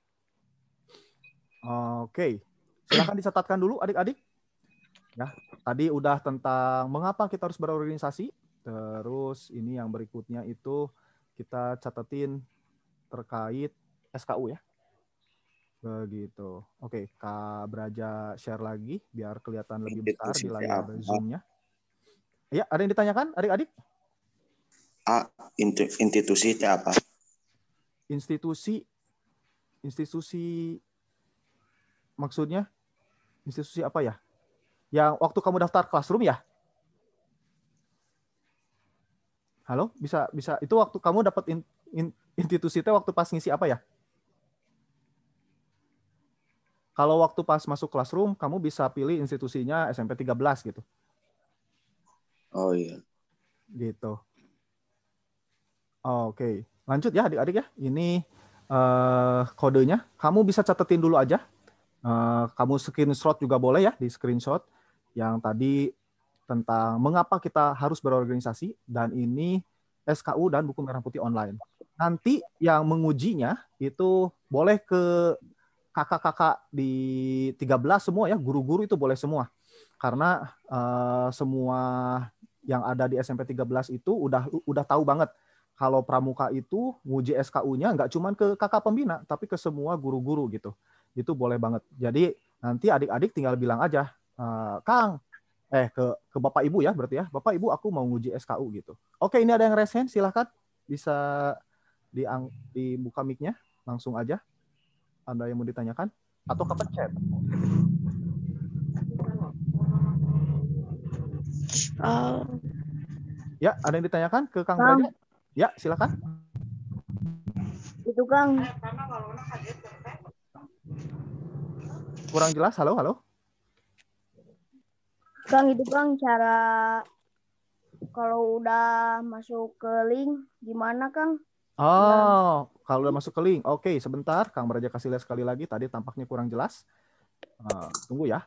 Oke, silakan dicatatkan dulu adik-adik. Ya, tadi udah tentang mengapa kita harus berorganisasi. Terus ini yang berikutnya itu kita catatin terkait S K U ya. Begitu. Oke, Kak Braja share lagi biar kelihatan lebih besar di layar Zoom-nya. Ya, ada yang ditanyakan adik-adik? A, institusi itu apa? Institusi, institusi maksudnya institusi apa ya? Yang waktu kamu daftar Classroom ya? Halo, bisa bisa itu waktu kamu dapat in, in, institusi itu waktu pas ngisi apa ya? Kalau waktu pas masuk Classroom, kamu bisa pilih institusinya S M P tiga belas gitu. Oh iya. Gitu. Oke, lanjut ya adik-adik ya. Ini uh, kodenya. Kamu bisa catetin dulu aja. Uh, kamu screenshot juga boleh ya, di screenshot yang tadi tentang mengapa kita harus berorganisasi, dan ini S K U dan buku merah putih online. Nanti yang mengujinya itu boleh ke kakak-kakak di tiga belas semua ya, guru-guru itu boleh semua. Karena uh, semua yang ada di S M P tiga belas itu udah udah tahu banget kalau pramuka itu nguji S K U-nya nggak cuma ke kakak pembina, tapi ke semua guru-guru gitu. Itu boleh banget. Jadi nanti adik-adik tinggal bilang aja, uh, Kang, eh ke ke Bapak Ibu ya berarti ya, Bapak Ibu aku mau nguji S K U gitu. Oke, ini ada yang raise hand, silahkan bisa diang, dibuka mic-nya langsung aja. Ada yang mau ditanyakan atau kepencet? Uh, Ya, ada yang ditanyakan ke Kang Braja? Ya, silakan. itu Kang. Kurang jelas, halo, halo. Kang, itu Kang cara kalau udah masuk ke link gimana Kang? Oh, kalau udah masuk ke link. Oke, sebentar. Kang Braja kasih lihat sekali lagi. Tadi tampaknya kurang jelas. Uh, tunggu ya.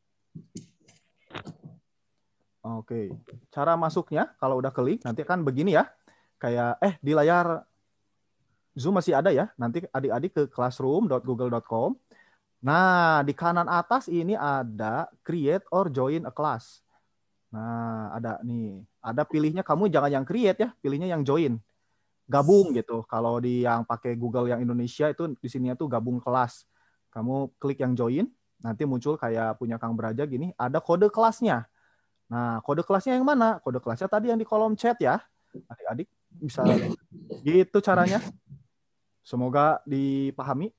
Oke, cara masuknya kalau udah ke link nanti kan begini ya. Kayak eh di layar Zoom masih ada ya. Nanti adik-adik ke classroom titik google titik com. Nah, di kanan atas ini ada create or join a class. Nah, ada nih. Ada pilihnya, kamu jangan yang create ya, pilihnya yang join. Gabung gitu. Kalau di yang pakai Google yang Indonesia itu di sini tuh gabung kelas. Kamu klik yang join, nanti muncul kayak punya Kang Braja gini, ada kode kelasnya. Nah, kode kelasnya yang mana? Kode kelasnya tadi yang di kolom chat ya. Adik-adik bisa gitu caranya. Semoga dipahami.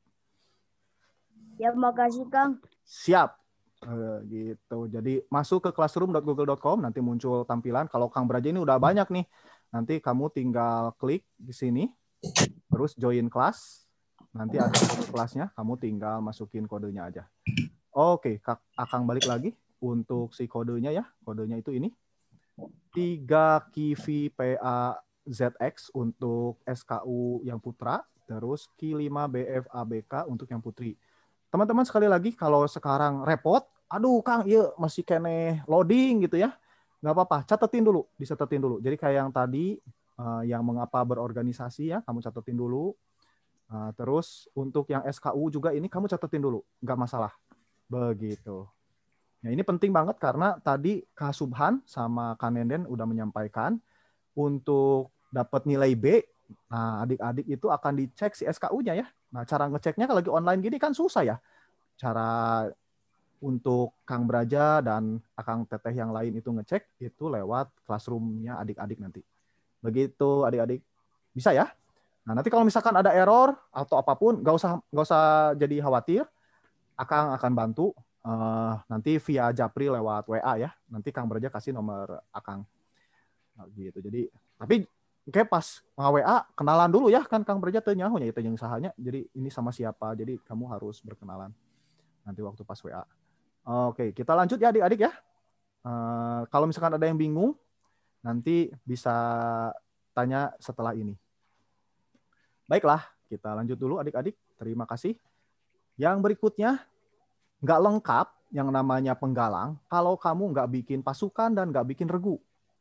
Ya, makasih Kang. Siap. Uh, gitu. Jadi masuk ke classroom titik google titik com, nanti muncul tampilan. Kalau Kang Braja ini udah banyak nih. Nanti kamu tinggal klik di sini, terus join kelas. Nanti ada kode kelasnya, kamu tinggal masukin kodenya aja. Oke, Kak Akang balik lagi untuk si kodenya ya. Kodenya itu ini. tiga Q V P A Z X untuk S K U yang putra, terus Q lima B F A B K untuk yang putri. Teman-teman sekali lagi, kalau sekarang repot, aduh Kang, iya masih kene loading gitu ya. Nggak apa-apa, catetin dulu, dicatetin dulu. Jadi kayak yang tadi, uh, yang mengapa berorganisasi ya, kamu catetin dulu. Uh, terus untuk yang S K U juga ini kamu catetin dulu, nggak masalah. Begitu. Nah, ini penting banget karena tadi Kak Subhan sama Kak Nenden udah menyampaikan untuk dapat nilai B, nah adik-adik itu akan dicek si S K U-nya ya. Nah, cara ngeceknya kalau lagi online gini kan susah ya. Cara untuk Kang Braja dan Akang Teteh yang lain itu ngecek itu lewat classroom-nya adik-adik nanti. Begitu adik-adik. Bisa ya? Nah, nanti kalau misalkan ada error atau apapun, nggak usah nggak usah jadi khawatir. Akang akan bantu uh, nanti via Japri lewat W A ya. Nanti Kang Braja kasih nomor Akang. Nah, gitu. Jadi tapi kayak pas W A kenalan dulu ya kan Kang Braja teu nyaho nya teu jeung sahanya. Jadi ini sama siapa. Jadi kamu harus berkenalan nanti waktu pas W A. Oke, kita lanjut ya adik-adik ya. Uh, kalau misalkan ada yang bingung, nanti bisa tanya setelah ini. Baiklah, kita lanjut dulu adik-adik. Terima kasih. Yang berikutnya, nggak lengkap yang namanya penggalang kalau kamu nggak bikin pasukan dan nggak bikin regu.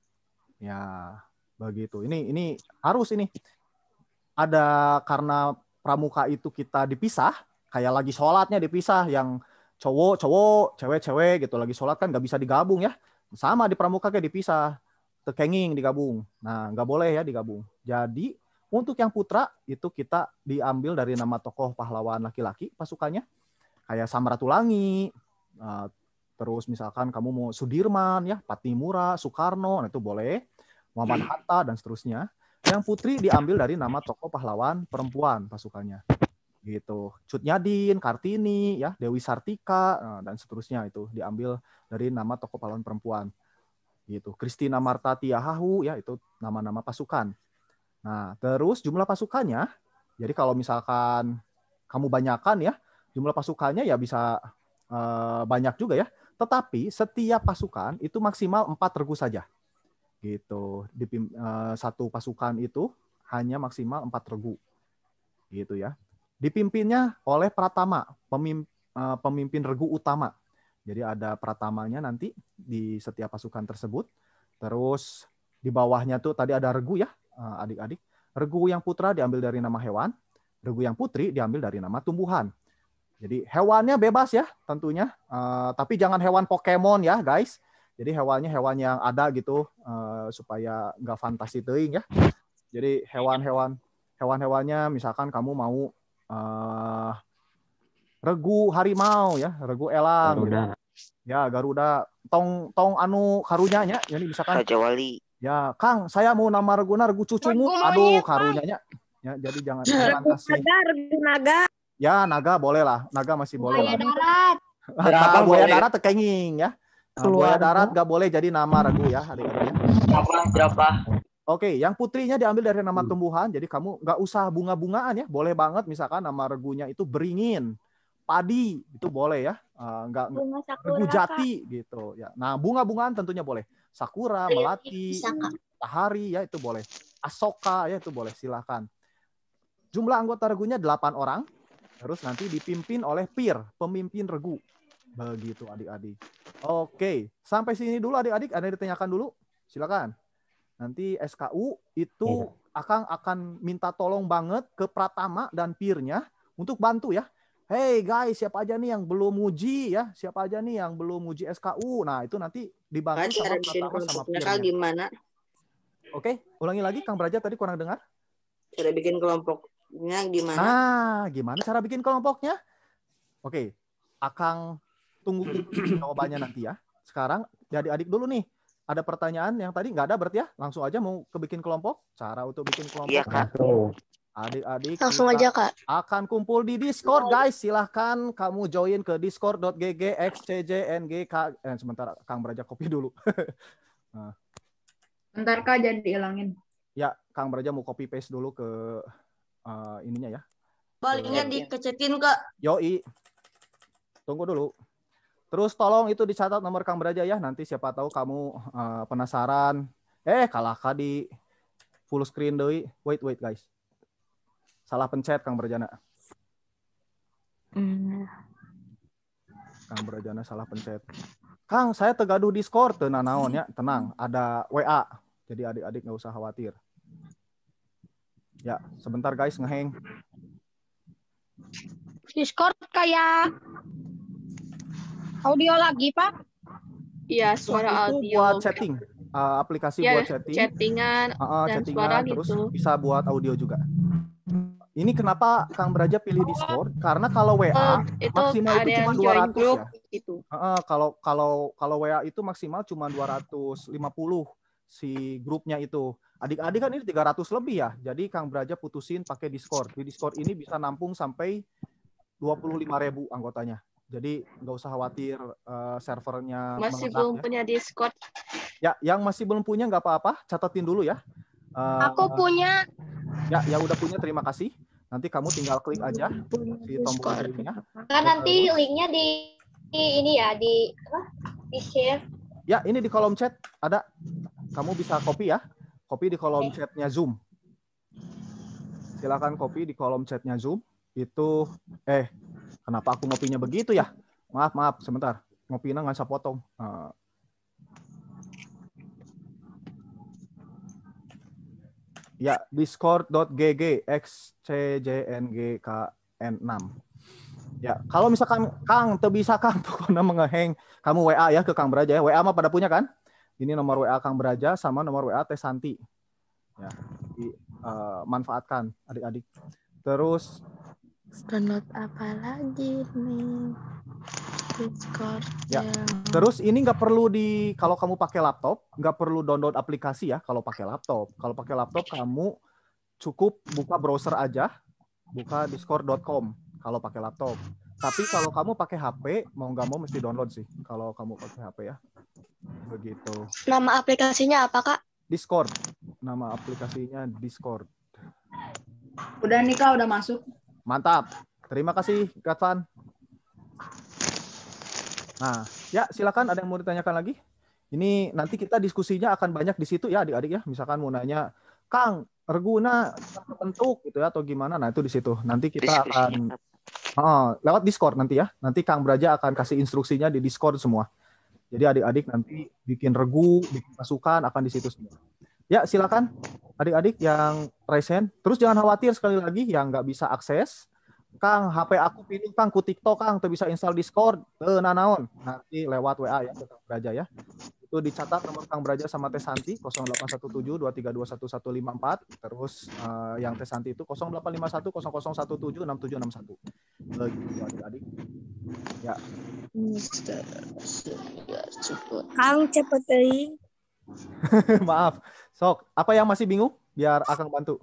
Ya, begitu. Ini ini harus ini. Ada karena pramuka itu kita dipisah, kayak lagi sholatnya dipisah, yang cowok-cowok, cewek-cewek gitu lagi sholat kan nggak bisa digabung ya. Sama di pramuka kayak dipisah, tekenging digabung. Nah, nggak boleh ya digabung. Jadi untuk yang putra itu kita diambil dari nama tokoh pahlawan laki-laki pasukannya, kayak Samratulangi, uh, terus misalkan kamu mau Sudirman ya, Patimura, Soekarno, nah itu boleh, Muhammad Hatta dan seterusnya. Yang putri diambil dari nama tokoh pahlawan perempuan pasukannya. Gitu. Cut Nyadin, Kartini, ya, Dewi Sartika, nah, dan seterusnya itu diambil dari nama tokoh pahlawan perempuan. Gitu. Christina Marta Tiahahu, ya, itu nama-nama pasukan. Nah, terus jumlah pasukannya, jadi kalau misalkan kamu banyakan ya, jumlah pasukannya ya bisa uh, banyak juga ya. Tetapi setiap pasukan itu maksimal empat regu saja. Gitu. Di uh, satu pasukan itu hanya maksimal empat regu. Gitu ya. Dipimpinnya oleh pratama, pemimpin, uh, pemimpin regu utama. Jadi ada pratamanya nanti di setiap pasukan tersebut. Terus di bawahnya tuh tadi ada regu ya, uh, adik-adik. Regu yang putra diambil dari nama hewan, regu yang putri diambil dari nama tumbuhan. Jadi hewannya bebas ya tentunya, uh, tapi jangan hewan Pokemon ya guys. Jadi hewannya hewan yang ada gitu uh, supaya nggak fantasi teuing ya. Jadi hewan-hewan hewan-hewannya misalkan kamu mau uh, regu harimau ya, regu elang. Garuda. Gitu. Ya Garuda, tong tong anu karunya nya, jadi misalkan Raja Wali. Ya Kang, saya mau nama reguna regu cucumu. Aduh karunya nya. Ya jadi jangan jangan kasih. Naga, regu naga. Ya naga boleh lah, naga masih boleh. Buaya darat. Berapa buaya darat tekenging ya. Nah, buaya darat nggak boleh jadi nama regu ya adik-adik ya. Berapa? Berapa? Oke, yang putrinya diambil dari nama tumbuhan, jadi kamu nggak usah bunga-bungaan ya, boleh banget misalkan nama regunya itu beringin, padi itu boleh ya, uh, nggak regu jati gitu ya. Nah bunga-bungaan tentunya boleh, sakura, melati, matahari ya itu boleh, asoka ya itu boleh, silahkan. Jumlah anggota regunya delapan orang, terus nanti dipimpin oleh pir, pemimpin regu. Begitu adik-adik. Oke, sampai sini dulu adik-adik. Ada yang ditanyakan dulu? Silakan. Nanti S K U itu akan akan minta tolong banget ke pratama dan pirnya untuk bantu ya. Hey guys, siapa aja nih yang belum uji ya? Siapa aja nih yang belum uji S K U? Nah itu nanti dibantu sama pratama sama pirnya. Gimana? Oke, ulangi lagi Kang Braja tadi kurang dengar. Cara bikin kelompoknya gimana? Nah, gimana cara bikin kelompoknya? Oke, Akang tunggu jawabannya nanti ya. Sekarang adik-adik dulu nih. Ada pertanyaan yang tadi nggak ada berarti ya? Langsung aja mau ke bikin kelompok? Cara untuk bikin kelompok. Iya, Kak. Adik-adik langsung aja Kak. Akan kumpul di Discord guys. Silahkan kamu join ke discord dot g g x c j n g k. Eh, sebentar Kang Braja copy dulu. Nah. Bentar Kak, jadi diilangin. Ya, Kang Braja mau copy paste dulu ke uh, ininya ya. Baliknya dikecetin Kak. Yoi. Tunggu dulu. Terus tolong itu dicatat nomor Kang Braja ya. Nanti siapa tahu kamu uh, penasaran. Eh, kalah Kak di full screen deui. Wait, wait guys. Salah pencet Kang Brajana. Mm. Kang Brajana salah pencet. Kang, saya tegaduh Discord. Tenang naon ya. Tenang. Ada W A. Jadi adik-adik nggak usah khawatir. Ya, sebentar guys ngeheng. Discord kayak audio lagi, Pak? Iya, suara itu audio. buat chatting, uh, aplikasi ya, buat chatting, chattingan uh, uh, dan chattingan, suara terus gitu. bisa buat audio juga. Ini kenapa Kang Braja pilih Discord? Karena kalau W A Oh, itu maksimal ada itu yang cuma join dua ratus grup, ya. gitu. Uh, uh, kalau kalau kalau W A itu maksimal cuma dua ratus lima puluh si grupnya itu. Adik-adik kan ini tiga ratus lebih ya. Jadi Kang Braja putusin pakai Discord. Di Discord ini bisa nampung sampai dua puluh lima ribu anggotanya. Jadi nggak usah khawatir uh, servernya Masih meledak, belum ya. punya Discord. Ya, yang masih belum punya nggak apa-apa, catatin dulu ya. Uh, Aku punya. Ya, yang udah punya terima kasih. Nanti kamu tinggal klik aja si tombol linknya. Kan nanti linknya di ini ya di apa? Di share. Ya, ini di kolom chat ada. Kamu bisa copy ya. Copy di kolom Oke. chatnya Zoom. Silakan copy di kolom chatnya Zoom. Itu eh kenapa aku ngopinya begitu ya? Maaf, maaf, sebentar. Ngopinya nggak bisa potong. Uh, Ya, discord.gg xcjngkn6. Ya, kalau misalkan Kang, teu bisa Kang, pokoknya mengeheng, kamu W A ya ke Kang Beraja ya. W A mah pada punya kan? Ini nomor W A Kang Beraja sama nomor W A Teh Santi. Ya, di, uh, manfaatkan adik-adik. Terus Download apa lagi nih? Discord. ya, terus ini nggak perlu di kalau kamu pakai laptop, nggak perlu download aplikasi ya kalau pakai laptop. Kalau pakai laptop kamu cukup buka browser aja, buka discord dot com kalau pakai laptop. Tapi kalau kamu pakai H P, mau nggak mau mesti download sih kalau kamu pakai H P ya. Begitu. Nama aplikasinya apa, Kak? Discord. Nama aplikasinya Discord. Udah nih Kak, udah masuk. Mantap. Terima kasih, Gatvan. Nah, ya silakan ada yang mau ditanyakan lagi? Ini nanti kita diskusinya akan banyak di situ ya adik-adik ya. Misalkan mau nanya, Kang, Reguna bentuk gitu ya atau gimana? Nah, itu di situ. Nanti kita akan oh, lewat Discord nanti ya. Nanti Kang Beraja akan kasih instruksinya di Discord semua. Jadi adik-adik nanti bikin regu, bikin masukan akan di situ semua. Ya, silakan adik-adik yang raise hand. Terus jangan khawatir sekali lagi yang nggak bisa akses. Kang, H P aku pilih Kang ku TikTok Kang, tuh bisa install Discord. Teu nanaon. Nanti lewat W A ya ke Kang Beraja ya. Itu dicatat nomor Kang Beraja sama Teh Santi nol delapan satu tujuh dua tiga dua satu satu lima empat. Terus uh, yang Teh Santi itu nol delapan lima satu nol nol satu tujuh enam tujuh enam satu. Begitu adik-adik. Ya. Kang cepet euy. Maaf. Sok, apa yang masih bingung? Biar Akang bantu.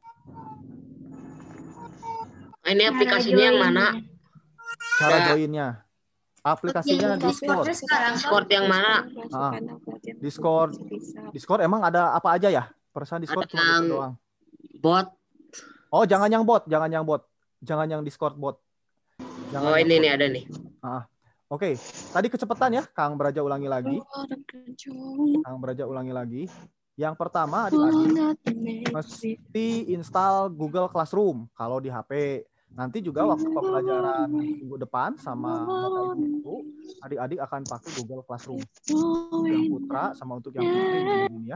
Ini aplikasinya yang mana? Cara Ya. joinnya. Aplikasinya Discord. Discord yang mana? Ah, Discord. Discord emang ada apa aja ya? Perasaan Discord Ada cuma yang gitu doang. Bot. Oh, jangan yang bot, jangan yang bot. Jangan yang Discord bot. Jangan Oh, yang ini bot. nih ada nih. Ah, Oke, tadi kecepatan ya, Kang Beraja ulangi lagi. Kang Beraja ulangi lagi. Yang pertama, adik-adik mesti install Google Classroom kalau di H P. Nanti juga waktu pembelajaran minggu depan sama Bapak Ibu, adik-adik akan pakai Google Classroom. Untuk yang putra sama untuk yang putri ini ya.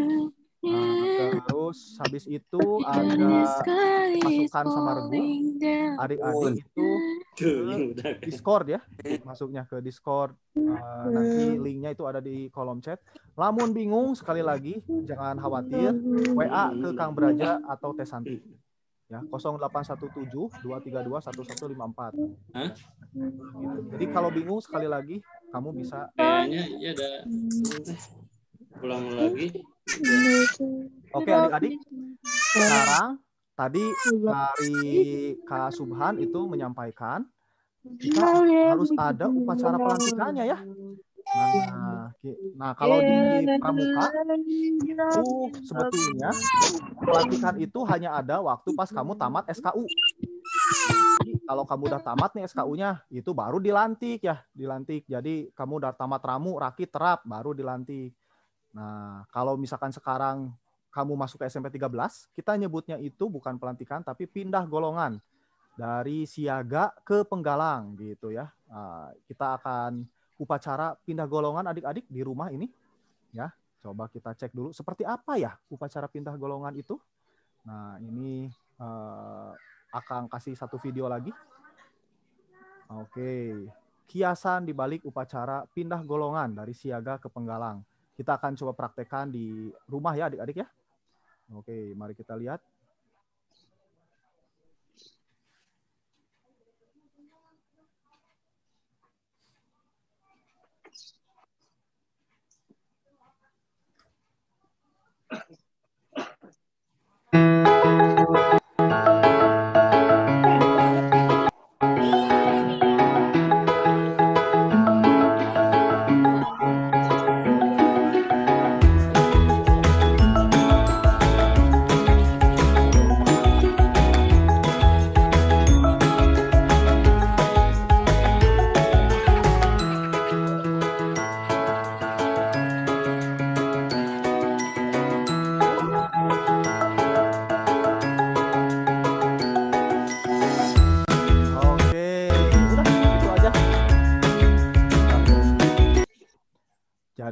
Nah, terus habis itu ada masukan sama regu. Adik-adik itu ke Discord ya, masuknya ke Discord. Uh, nanti linknya itu ada di kolom chat. Lamun bingung sekali lagi jangan khawatir, W A ke Kang Beraja atau Teh Santi ya nol delapan satu tujuh dua tiga dua satu satu lima empat. Hah? Gitu. Jadi kalau bingung sekali lagi kamu bisa Kayaknya ya ada pulang lagi. Oke adik-adik, sekarang tadi dari Kak Subhan itu menyampaikan kita harus ada upacara pelantikannya ya. Nah, nah kalau di Pramuka itu sebetulnya pelantikan itu hanya ada waktu pas kamu tamat S K U. Jadi, kalau kamu udah tamat nih S K U-nya, itu baru dilantik ya, dilantik. Jadi kamu udah tamat ramu, rakit, terap, baru dilantik. Nah, kalau misalkan sekarang kamu masuk ke S M P tiga belas, kita nyebutnya itu bukan pelantikan, tapi pindah golongan dari siaga ke penggalang gitu ya. Nah, kita akan upacara pindah golongan adik-adik di rumah ini. Ya, coba kita cek dulu seperti apa ya upacara pindah golongan itu. Nah, ini eh, akan kasih satu video lagi. Oke, kiasan dibalik upacara pindah golongan dari siaga ke penggalang. Kita akan coba praktekkan di rumah ya adik-adik ya. Oke, mari kita lihat.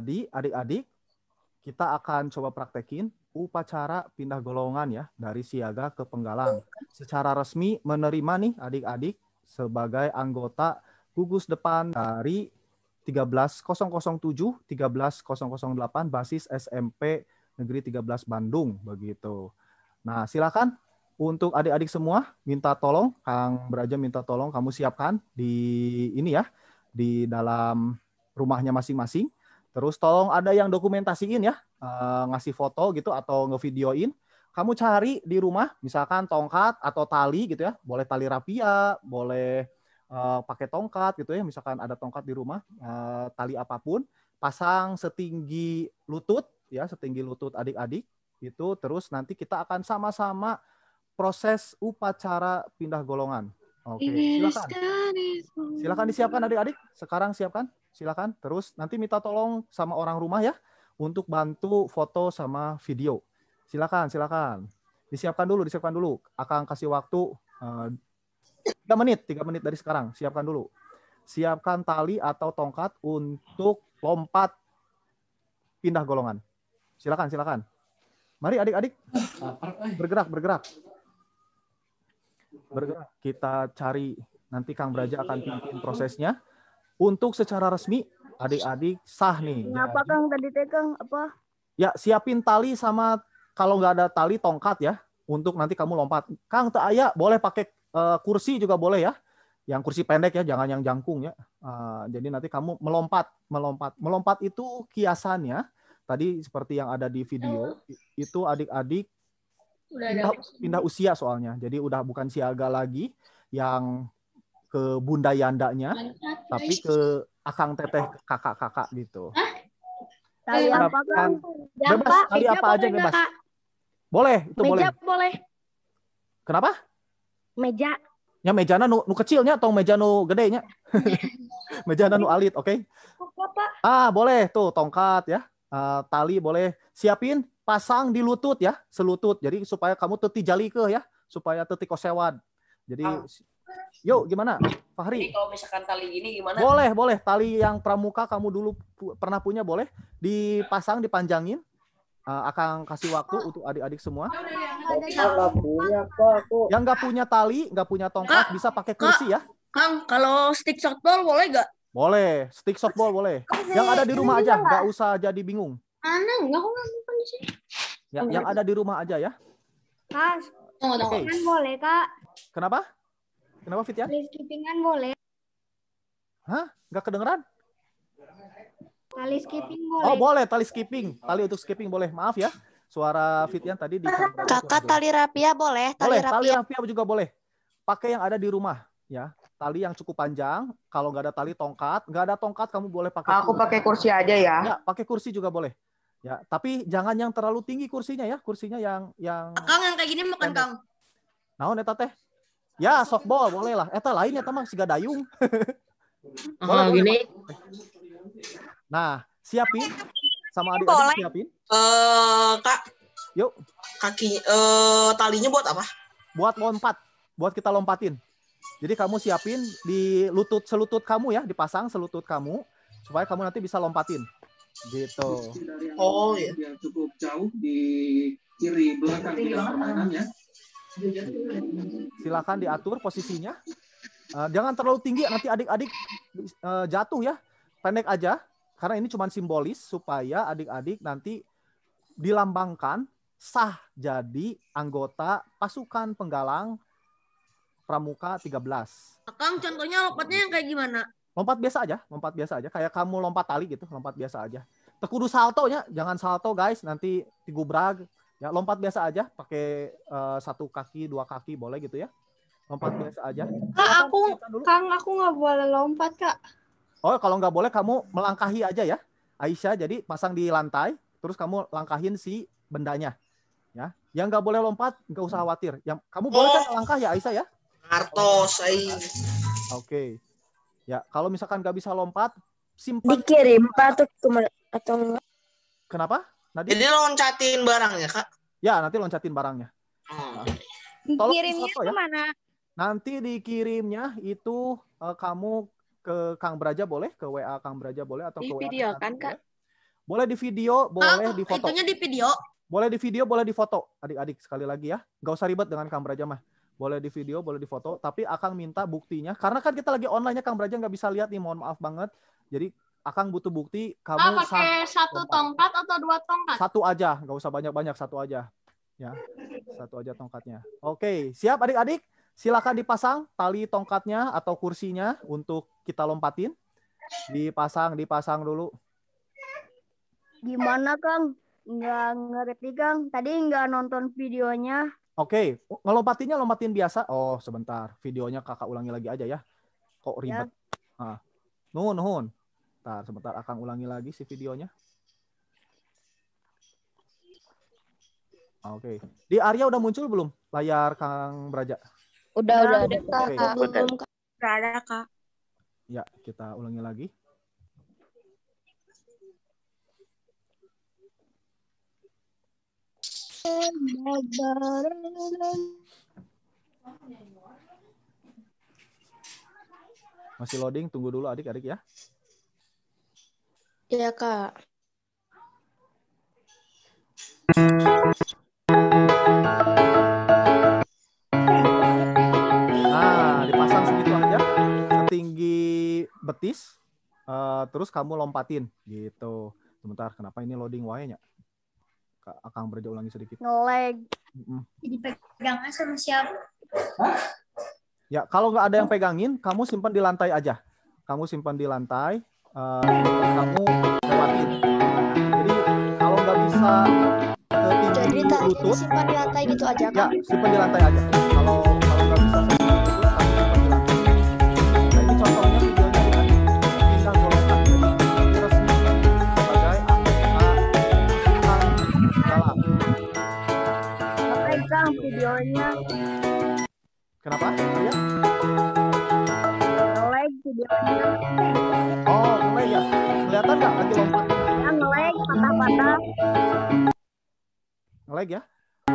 Jadi adik-adik, kita akan coba praktekin upacara pindah golongan ya dari siaga ke penggalang. Secara resmi menerima nih adik-adik sebagai anggota gugus depan dari tiga belas nol nol tujuh tiga belas nol nol delapan basis S M P Negeri tiga belas Bandung begitu. Nah, silakan untuk adik-adik semua minta tolong Kang Braja minta tolong kamu siapkan di ini ya di dalam rumahnya masing-masing. Terus tolong ada yang dokumentasiin ya, uh, ngasih foto gitu atau ngevideoin. Kamu cari di rumah, misalkan tongkat atau tali gitu ya, boleh tali rapia, boleh uh, pakai tongkat gitu ya, misalkan ada tongkat di rumah, uh, tali apapun, pasang setinggi lutut ya, setinggi lutut adik-adik itu. Terus nanti kita akan sama-sama proses upacara pindah golongan. Oke, silakan. Silakan disiapkan adik-adik. Sekarang siapkan. Silakan. Terus nanti minta tolong sama orang rumah ya untuk bantu foto sama video. Silakan, silakan. Disiapkan dulu, disiapkan dulu. Akan kasih waktu uh, tiga menit, tiga menit dari sekarang. Siapkan dulu. Siapkan tali atau tongkat untuk lompat pindah golongan. Silakan, silakan. Mari adik-adik. Bergerak, bergerak. Bergerak. Kita cari, nanti Kang Braja akan pimpin prosesnya. Untuk secara resmi, adik-adik sah nih. Kenapa Jadi, Kang tadi teh Kang apa? ya, siapin tali sama kalau nggak ada tali tongkat ya untuk nanti kamu lompat. Kang teu aya, boleh pakai uh, kursi juga boleh ya. Yang kursi pendek ya, jangan yang jangkung ya. Uh, jadi nanti kamu melompat, melompat. Melompat itu kiasannya tadi seperti yang ada di video, itu adik-adik pindah, pindah usia soalnya. Jadi udah bukan siaga lagi yang ke bunda yandanya, tapi ke akang teteh kakak-kakak gitu. Tali apa Kang? Bebas, tali apa aja bebas. Boleh, itu boleh. Meja boleh. Kenapa? Meja. Ya mejana nu, nu kecilnya atau meja nu gedenya? Mejana nu alit, oke? Okay? Ah, boleh tuh tongkat ya. Uh, tali boleh siapin, pasang di lutut ya, selutut. Jadi supaya kamu teti jali ke ya, supaya teti kosewan. Jadi ah. Yuk, gimana, Fahri? Jadi kalau misalkan tali gini gimana? Boleh, boleh. Tali yang pramuka kamu dulu pu pernah punya boleh dipasang, dipanjangin. Uh, akan kasih waktu untuk adik-adik semua. Nggak punya kok aku. Yang nggak punya tali, nggak punya tongkat, Kak, bisa pakai kursi ya. Kang, kalau stick softball boleh nggak? Boleh, stick softball boleh. Yang ada di rumah aja, nggak usah jadi bingung. Mana? Enggak, aku nggak di sini. Ya, yang ada di rumah aja ya. Kak, Tunggu, tunggu. skippingan boleh Kak. Kenapa? Kenapa Fit ya? Tali skippingan boleh. Hah? Nggak kedengeran? Tali skipping boleh. Oh boleh, tali skipping. Tali untuk skipping boleh. Maaf ya, suara Fitian tadi di. Kakak tali rapia boleh. Tali boleh, tali rapia juga boleh. Pakai yang ada di rumah ya. Tali yang cukup panjang. Kalau nggak ada tali tongkat, nggak ada tongkat kamu boleh pakai. Aku pakai kursi aja ya. Ya, pakai kursi juga boleh. Ya, tapi jangan yang terlalu tinggi kursinya ya. Kursinya yang yang. Kang yang kayak gini makan Kang. Naon eta teh? Ya, softball boleh lah. Eta lain eta mah siga dayung. Boleh, oh, gini. Nah, siapin sama adik-adik siapin. Uh, Kak. Yuk. Kaki uh, talinya buat apa? Buat lompat. Buat kita lompatin. Jadi kamu siapin di lutut selutut kamu ya, dipasang selutut kamu supaya kamu nanti bisa lompatin. Gitu. Oh, iya. Yang cukup jauh di kiri belakang bidang permainan ya. Silakan diatur posisinya. Uh, jangan terlalu tinggi nanti adik-adik uh, jatuh ya. Pendek aja. Karena ini cuma simbolis supaya adik-adik nanti dilambangkan sah jadi anggota pasukan penggalang Pramuka tiga belas. Kang, contohnya lompatnya yang kayak gimana? Lompat biasa aja, lompat biasa aja. Kayak kamu lompat tali gitu, lompat biasa aja. Tekudu saltonya, jangan salto guys, nanti tigubrag. Ya, lompat biasa aja, pakai uh, satu kaki, dua kaki boleh gitu ya. Lompat biasa aja. Kak, aku, Kang, aku nggak boleh lompat Kak. Oh, kalau nggak boleh kamu melangkahi aja ya. Aisyah, jadi pasang di lantai, terus kamu langkahin si bendanya. Ya, yang nggak boleh lompat, nggak usah khawatir. Yang kamu boleh kan langkah ya Aisyah ya? Artos, Aisyah. Oke. Okay. Ya, kalau misalkan nggak bisa lompat, simpan. Dikirim atau atau enggak? Kenapa? Nadia? Jadi loncatin barangnya, Kak? Ya, nanti loncatin barangnya. Hmm. Dikirimnya ke mana? Ya. Nanti dikirimnya itu uh, kamu ke Kang Braja boleh, ke W A Kang Braja boleh atau di ke W A video kan Kak? Boleh di video, boleh di foto. Itunya di video. Boleh di video, boleh di foto. Adik-adik sekali lagi ya. Nggak usah ribet dengan Kang Braja mah. Boleh di video, boleh di foto. Tapi Akang minta buktinya. Karena kan kita lagi online ya, Kang Braja nggak bisa lihat nih. Mohon maaf banget. Jadi Akang butuh bukti. Kamu Ah, pakai satu lompat. tongkat atau dua tongkat? Satu aja. Nggak usah banyak-banyak. Satu aja. Ya, satu aja tongkatnya. Oke, siap adik-adik? Silakan dipasang tali tongkatnya atau kursinya untuk kita lompatin. Dipasang, dipasang dulu. Gimana, Kang? Nggak ngerti, Kang. Tadi nggak nonton videonya. Oke, ngelompatinnya lompatin biasa. Oh, sebentar. Videonya kakak ulangi lagi aja ya. Kok ribet? Ya. Nah. Nuhun, nuhun. Ntar, sebentar Akang ulangi lagi si videonya. Oke. Di Arya udah muncul belum layar Kang Braja? Udah, udah ada. Oke. Belum ada, Kak. Ya, kita ulangi lagi. Masih loading, tunggu dulu adik-adik ya. Iya, Kak. Nah, dipasang segitu aja, setinggi betis, uh, terus kamu lompatin gitu. Sebentar, kenapa ini loading wae-nya? Akang Braja ulangi sedikit. Nge-lag. Mm-mm. Jadi pegang sama siapa? Ya, kalau nggak ada yang pegangin, kamu simpan di lantai aja. Kamu simpan di lantai, uh, kamu lewatin. Jadi kalau nggak bisa setinggi Jadi talinya lutut, disimpan di lantai gitu aja, ya Kak? simpan di lantai aja. Kalau kalau nggak bisa setinggi lutut, kamu simpan di lantai. Nah ini contohnya videonya ya. Pindah golongan. Jadi resmi sebagai salah. Oke, Kang, videonya. Kenapa? Ya? Nge-lag videonya. Oh, mulai ya. Kelihatan nggak lagi lompat? Ya, nge-lag, patah-patah. Nge-lag ya?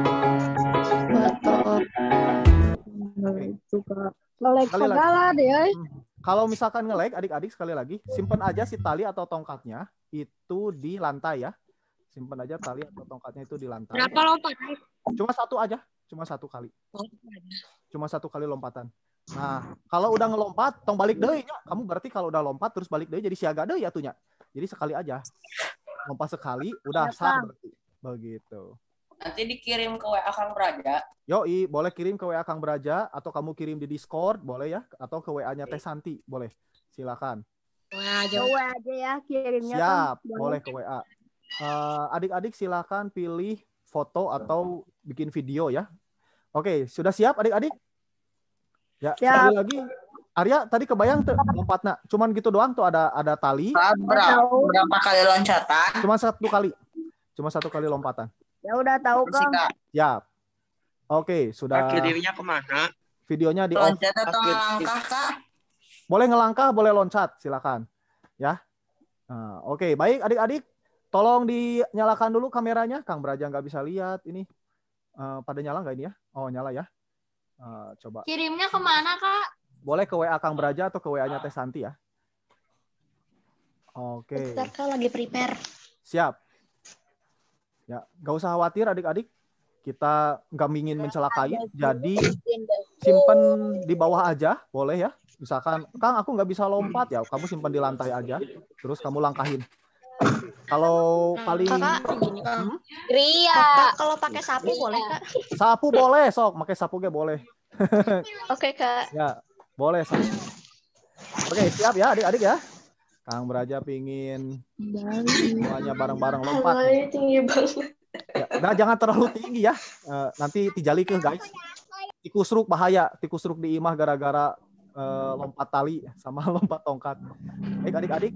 Nge-lag Sekali lagi. segala deh. Hmm. Kalau misalkan nge-lag, adik-adik sekali lagi, simpan aja si tali atau tongkatnya itu di lantai ya. Simpan aja tali atau tongkatnya itu di lantai. Berapa lompat? Cuma satu aja, cuma satu kali. Cuma satu kali lompatan. Nah, kalau udah ngelompat, tong balik deui nya. Kamu berarti kalau udah lompat terus balik deui jadi siaga deui ya atunya. Jadi sekali aja. Lompat sekali, udah sah berarti. Begitu. Nanti dikirim ke W A Kang Braja. Yoi, boleh kirim ke W A Kang Braja atau kamu kirim di Discord, boleh ya, atau ke W A-nya Teh Santi, boleh. Silakan. W A aja. W A aja ya kirimnya. Siap, Kang. boleh ke W A. Uh, adik-adik silakan pilih foto atau bikin video ya. Oke, sudah siap adik-adik? Ya, siap. Sekali lagi. Arya tadi kebayang tuh lompatnya. Cuman gitu doang tuh ada ada tali. Berapa, berapa kali loncatan? Cuma satu kali. Cuma satu kali lompatan. Ya udah tahu, Kang. Siap. Oke, sudah. Kirimnya kemana? Videonya di off. Loncat atau ngelangkah, Kak? Boleh ngelangkah, boleh loncat, silakan. Ya. Nah, oke, baik adik-adik. Tolong dinyalakan dulu kameranya. Kang Braja nggak bisa lihat ini. Uh, pada nyala nggak ini ya? Oh, nyala ya. Uh, coba. Kirimnya kemana, Kak? Boleh ke W A Kang Braja atau ke W A-nya Teh Santi ya. Oke. Bentar, Kak, lagi prepare. Siap. Ya, nggak usah khawatir adik-adik. Kita nggak ingin mencelakai, jadi simpen di bawah aja, boleh ya. Misalkan, Kang, aku nggak bisa lompat ya, kamu simpan di lantai aja, terus kamu langkahin. Kalau paling Kakak, gini, Kak. Hmm? Ria. Kakak, kalau pakai sapu boleh, Kak? Sapu boleh, sok, pakai sapu ge boleh. Oke, Kak. Ya, boleh. Sok. Oke, siap ya adik-adik ya. Kang Braja pingin semuanya bareng-bareng lompat. Hawanya tinggi banget. Ya, nah jangan terlalu tinggi ya. Uh, nanti tijali ke guys. Tikus ruk bahaya. Tikus ruk di imah gara-gara uh, lompat tali sama lompat tongkat. Baik adik-adik.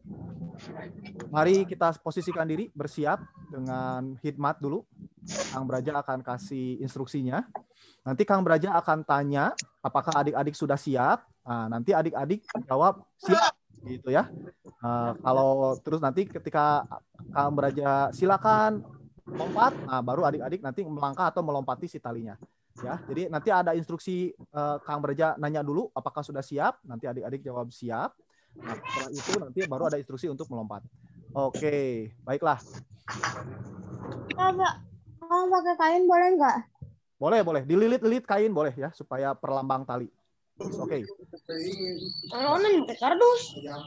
Mari kita posisikan diri bersiap dengan hikmat dulu. Kang Braja akan kasih instruksinya. Nanti Kang Braja akan tanya apakah adik-adik sudah siap. Nah, nanti adik-adik jawab siap gitu ya. Uh, kalau terus nanti ketika Kang Braja silakan lompat, nah baru adik-adik nanti melangkah atau melompati si talinya. Ya, jadi nanti ada instruksi uh, Kang Braja nanya dulu apakah sudah siap. Nanti adik-adik jawab siap. Nah, setelah itu nanti baru ada instruksi untuk melompat. Oke, baiklah. Kalau kalau pakai kain boleh nggak? Boleh, boleh. Dililit-lilit kain boleh ya, supaya perlambang tali. Oke. Kalau nih pakai kardus.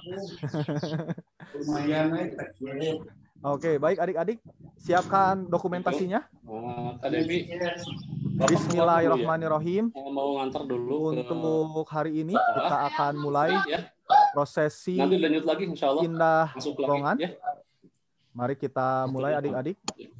Oke, baik adik-adik. Siapkan dokumentasinya. Uh, Kak Devi. Bismillahirrahmanirrahim. Mau ngantar dulu. Untuk hari ini kita akan mulai ya. prosesi Nanti lanjut lagi insya Allah. Pindah Masuk golongan. lagi, ya. Mari kita mulai adik-adik.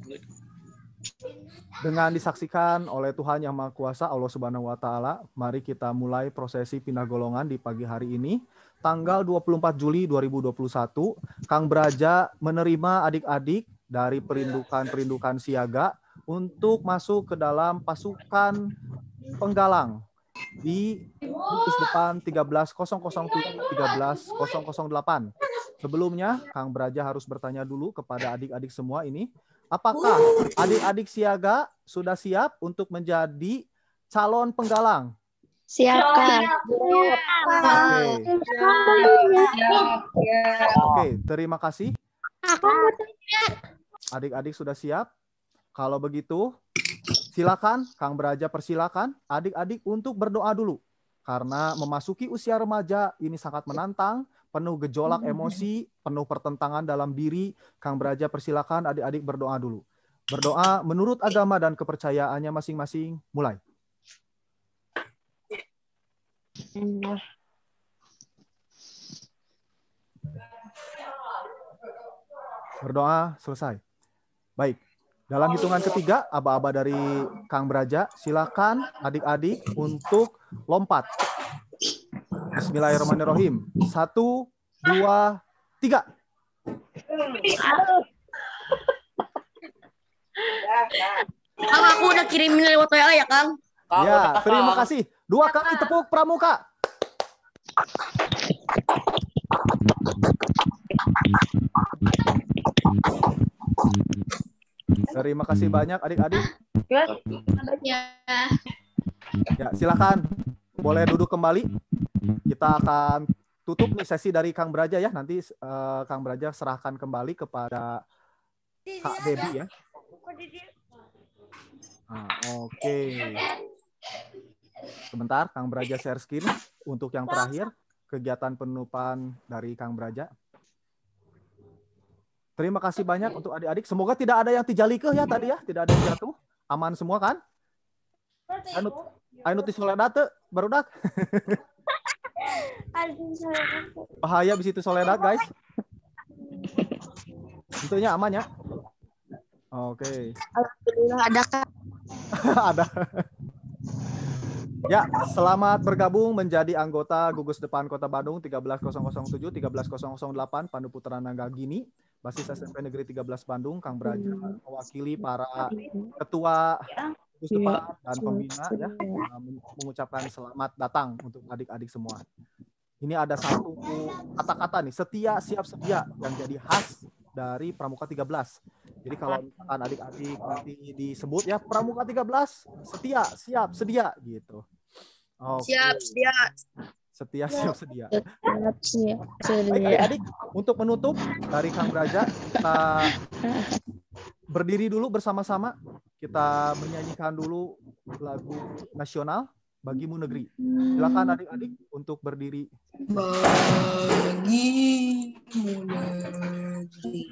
Dengan disaksikan oleh Tuhan Yang Maha Kuasa Allah Subhanahu wa taala, mari kita mulai prosesi pindah golongan di pagi hari ini, tanggal dua puluh empat Juli dua ribu dua puluh satu. Kang Braja menerima adik-adik dari perindukan-perindukan siaga untuk masuk ke dalam pasukan penggalang di Gugus Depan tiga belas nol nol tujuh tiga belas nol nol delapan. Sebelumnya, Kang Braja harus bertanya dulu kepada adik-adik semua ini, apakah adik-adik siaga sudah siap untuk menjadi calon penggalang? Siap, Kak. Oke. Oke, terima kasih. Adik-adik sudah siap? Kalau begitu, silakan Kang Braja persilakan adik-adik untuk berdoa dulu. Karena memasuki usia remaja ini sangat menantang, penuh gejolak emosi, penuh pertentangan dalam diri. Kang Braja persilakan adik-adik berdoa dulu. Berdoa menurut agama dan kepercayaannya masing-masing. Mulai. Berdoa selesai. Baik. Dalam hitungan ketiga, aba-aba dari Kang Braja, silakan adik-adik untuk lompat. Bismillahirrahmanirrahim. Satu, dua, tiga. Kang, aku udah kirimin lewat W A ya, Kang? Ya, terima kasih. Dua kali tepuk pramuka. Terima kasih banyak adik-adik. Ya, silakan. Boleh duduk kembali. Kita akan tutup nih sesi dari Kang Braja ya. Nanti uh, Kang Braja serahkan kembali kepada Kak Debbie ya. Nah, oke. Okay. Sebentar, Kang Braja share screen untuk yang terakhir kegiatan penutupan dari Kang Braja. Terima kasih banyak untuk adik-adik. Semoga tidak ada yang tijalike ya tadi ya, tidak ada yang jatuh. Aman semua kan? Anu anu ti soledad teu barudak. Bahaya di situ soledad, guys. Tentunya aman ya. Oke. Okay. Alhamdulillah ada Kak. Ada. Ya, selamat bergabung menjadi anggota Gugus Depan Kota Bandung tiga belas nol nol tujuh tiga belas nol nol delapan Pandu Putra Nangga Gini, basis S M P Negeri tiga belas Bandung. Kang Braja mewakili para ketua Gugus Depan dan pembina ya, mengucapkan selamat datang untuk adik-adik semua. Ini ada satu kata-kata nih, setia siap sedia, yang jadi khas dari Pramuka tiga belas. Jadi kalau misalkan adik-adik nanti disebut ya Pramuka tiga belas, setia, siap, sedia gitu. Oke. Siap, sedia. Setia, siap, sedia. Siap, siap, Baik adik-adik, untuk menutup dari Kang Braja, kita berdiri dulu bersama-sama. Kita menyanyikan dulu lagu nasional Bagimu Negeri. Silakan adik-adik untuk berdiri. Bagimu negeri.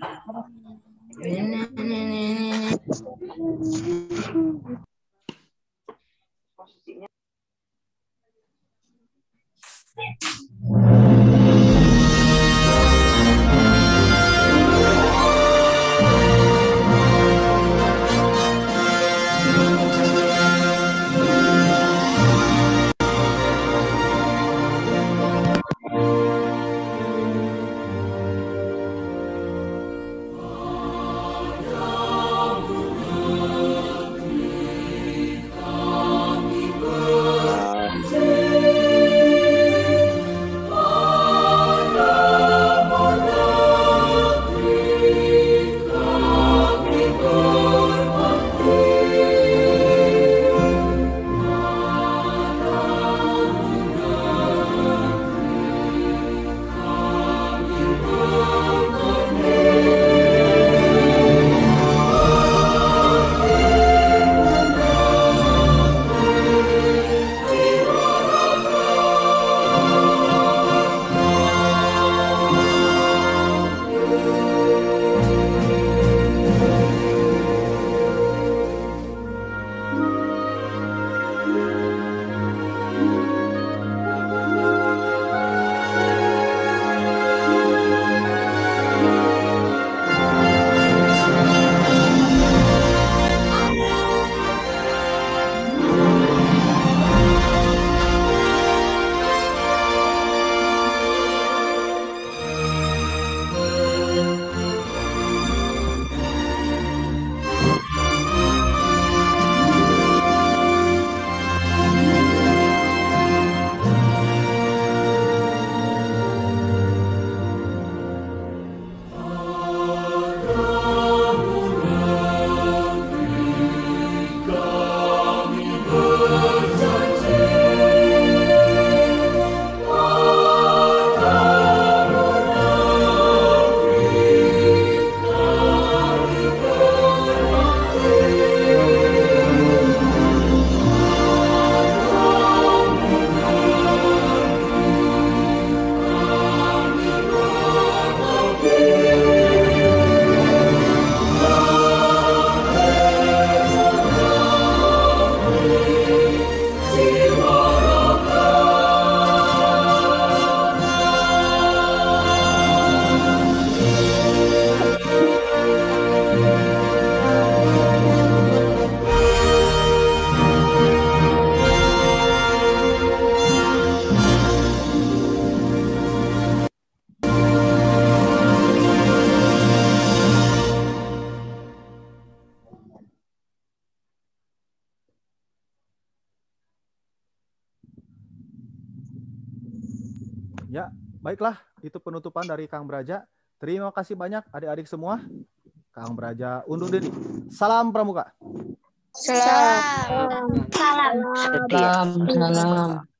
Ya, baiklah. Itu penutupan dari Kang Braja. Terima kasih banyak adik-adik semua. Kang Braja undur diri. Salam Pramuka. Salam. Salam. Salam, salam.